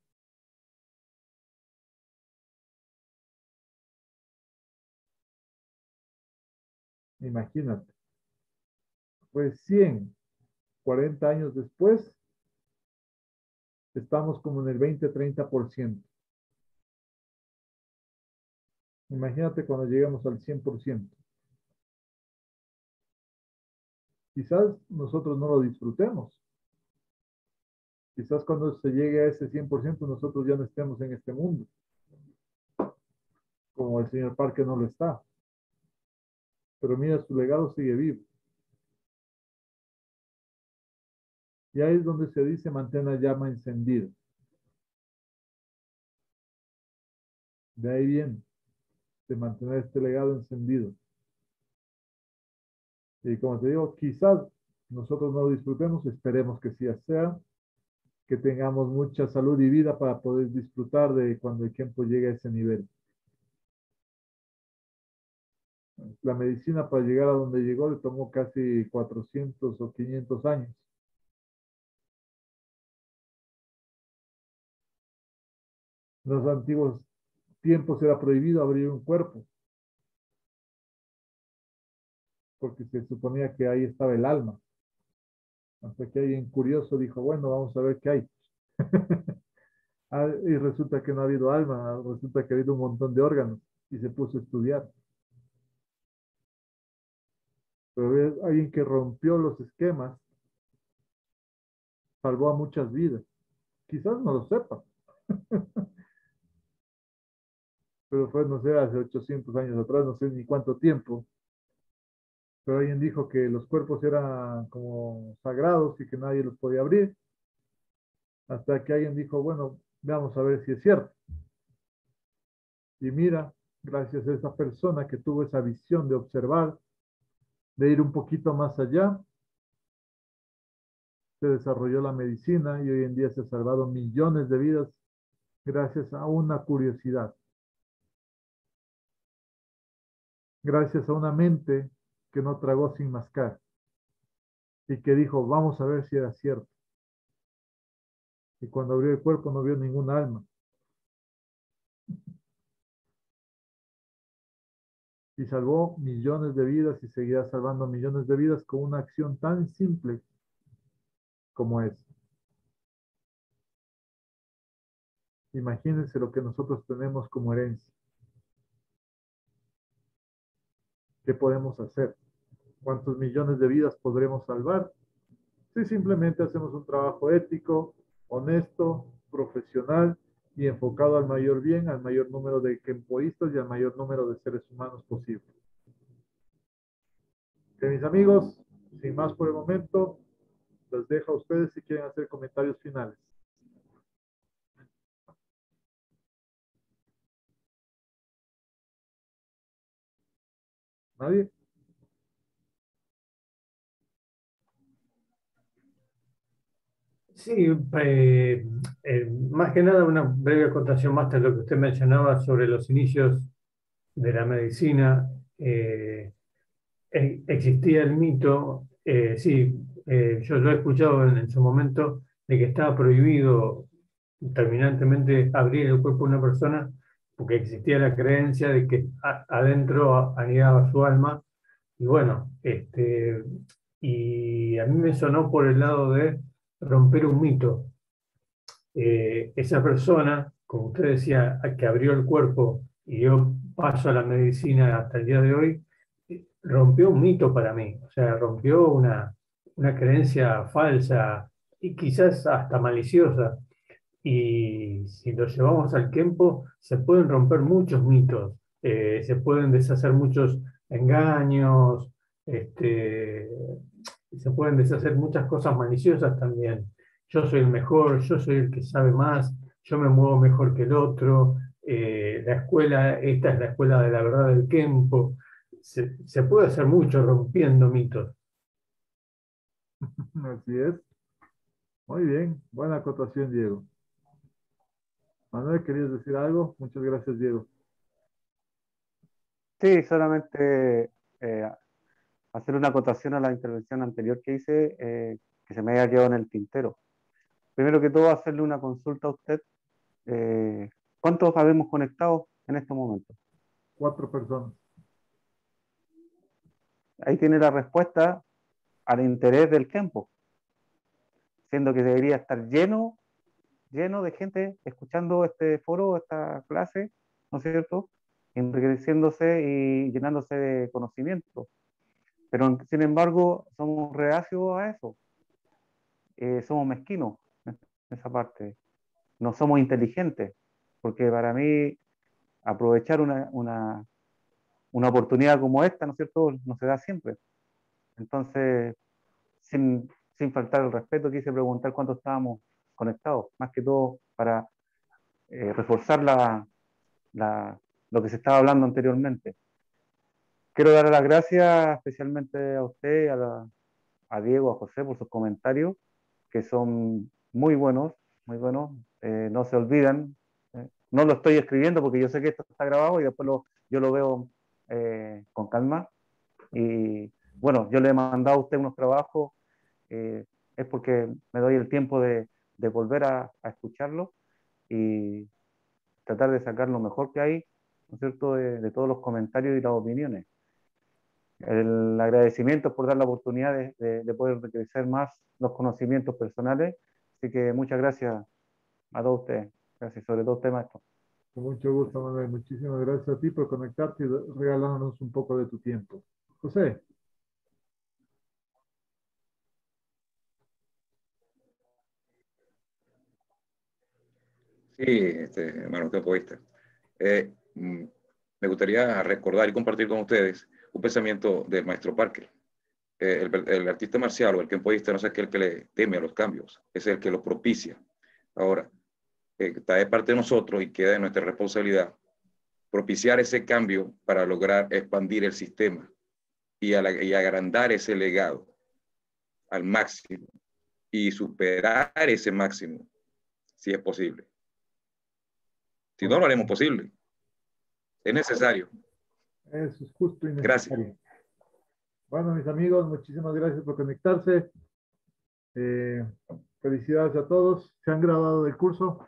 Imagínate. Recién, cuarenta años después, estamos como en el veinte treinta por ciento. Imagínate cuando lleguemos al cien por ciento. Quizás nosotros no lo disfrutemos. Quizás cuando se llegue a ese cien por ciento nosotros ya no estemos en este mundo. Como el señor Parque no lo está. Pero mira, su legado sigue vivo. Y ahí es donde se dice mantén la llama encendida. De ahí viene, de mantener este legado encendido. Y como te digo, quizás nosotros no lo disfrutemos, esperemos que sí sea, que tengamos mucha salud y vida para poder disfrutar de cuando el tiempo llegue a ese nivel. La medicina para llegar a donde llegó le tomó casi cuatrocientos o quinientos años. En los antiguos tiempos era prohibido abrir un cuerpo, porque se suponía que ahí estaba el alma. Hasta que alguien curioso dijo, bueno, vamos a ver qué hay. Ah, y resulta que no ha habido alma, resulta que ha habido un montón de órganos y se puso a estudiar. Pero es alguien que rompió los esquemas, salvó a muchas vidas. Quizás no lo sepa, pero fue, no sé, hace ochocientos años atrás, no sé ni cuánto tiempo. Pero alguien dijo que los cuerpos eran como sagrados y que nadie los podía abrir. Hasta que alguien dijo, bueno, vamos a ver si es cierto. Y mira, gracias a esa persona que tuvo esa visión de observar, de ir un poquito más allá, se desarrolló la medicina y hoy en día se han salvado millones de vidas gracias a una curiosidad, gracias a una mente que no tragó sin mascar y que dijo, vamos a ver si era cierto. Y cuando abrió el cuerpo no vio ningún alma. Y salvó millones de vidas y seguirá salvando millones de vidas con una acción tan simple como es. Imagínense lo que nosotros tenemos como herencia. ¿Qué podemos hacer? ¿Cuántos millones de vidas podremos salvar? Si simplemente hacemos un trabajo ético, honesto, profesional y enfocado al mayor bien, al mayor número de kempoístas y al mayor número de seres humanos posible. Que mis amigos, sin más por el momento, los dejo a ustedes si quieren hacer comentarios finales. ¿Nadie? Sí, eh, eh, más que nada una breve acotación más de lo que usted mencionaba sobre los inicios de la medicina. Eh, e- existía el mito, eh, sí, eh, yo lo he escuchado en, en su momento, de que estaba prohibido terminantemente abrir el cuerpo de una persona porque existía la creencia de que a- adentro anidaba su alma. Y bueno, este, y a mí me sonó por el lado de romper un mito. Eh, esa persona, como usted decía, a que abrió el cuerpo y dio paso a la medicina hasta el día de hoy, eh, rompió un mito para mí, o sea, rompió una, una creencia falsa y quizás hasta maliciosa. Y si lo llevamos al tiempo, se pueden romper muchos mitos, eh, se pueden deshacer muchos engaños, este, se pueden deshacer muchas cosas maliciosas también. Yo soy el mejor, yo soy el que sabe más, yo me muevo mejor que el otro, eh, la escuela, esta es la escuela de la verdad del Kempo. Se, se puede hacer mucho rompiendo mitos. Así es. Muy bien. Buena acotación, Diego. Manuel, ¿querías decir algo? Muchas gracias, Diego. Sí, solamente eh, hacer una acotación a la intervención anterior que hice, eh, que se me haya quedado en el tintero. Primero que todo, hacerle una consulta a usted. Eh, ¿Cuántos habemos conectados en este momento? Cuatro personas. Ahí tiene la respuesta al interés del tiempo, siendo que debería estar lleno, lleno de gente escuchando este foro, esta clase, ¿no es cierto? Enriqueciéndose y llenándose de conocimiento. Pero, sin embargo, somos reacios a eso. Eh, somos mezquinos en esa parte. No somos inteligentes, porque para mí aprovechar una, una, una oportunidad como esta, ¿no es cierto?, no se da siempre. Entonces, sin, sin faltar el respeto, quise preguntar cuánto estábamos conectados, más que todo para eh, reforzar la, la, lo que se estaba hablando anteriormente. Quiero dar las gracias especialmente a usted, a, la, a Diego, a José por sus comentarios, que son muy buenos, muy buenos. Eh, no se olvidan. Eh, no lo estoy escribiendo porque yo sé que esto está grabado y después lo, yo lo veo eh, con calma. Y bueno, yo le he mandado a usted unos trabajos, eh, es porque me doy el tiempo de, de volver a, a escucharlo y tratar de sacar lo mejor que hay, ¿no es cierto?, de, de todos los comentarios y las opiniones. El agradecimiento es por dar la oportunidad de, de, de poder crecer más los conocimientos personales. Así que muchas gracias a todos ustedes. Gracias, sobre todo a usted, maestro. Con mucho gusto, Manuel. Muchísimas gracias a ti por conectarte y regalándonos un poco de tu tiempo. José. Sí, este, hermano tempoísta. Eh, mm, me gustaría recordar y compartir con ustedes un pensamiento del maestro Parker. Eh, el, el artista marcial o el tempoísta no es aquel que le teme a los cambios, es el que los propicia. Ahora, eh, está de parte de nosotros y queda de nuestra responsabilidad propiciar ese cambio para lograr expandir el sistema y, a la, y agrandar ese legado al máximo y superar ese máximo, si es posible. Si no, lo haremos posible. Es necesario. Eso es justo y Gracias. necesario. Bueno, mis amigos, muchísimas gracias por conectarse. Eh, felicidades a todos. Se han graduado del curso.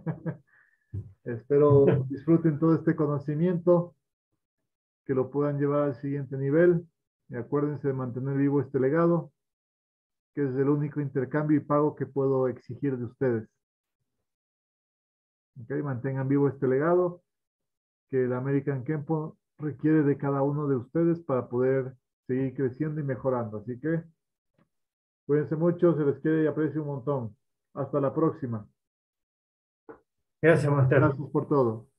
Espero disfruten todo este conocimiento, que lo puedan llevar al siguiente nivel. Y acuérdense de mantener vivo este legado, que es el único intercambio y pago que puedo exigir de ustedes. Okay, mantengan vivo este legado, que el American Kempo requiere de cada uno de ustedes para poder seguir creciendo y mejorando. Así que cuídense mucho, se les quiere y aprecio un montón. Hasta la próxima. Gracias, Master. Gracias por todo.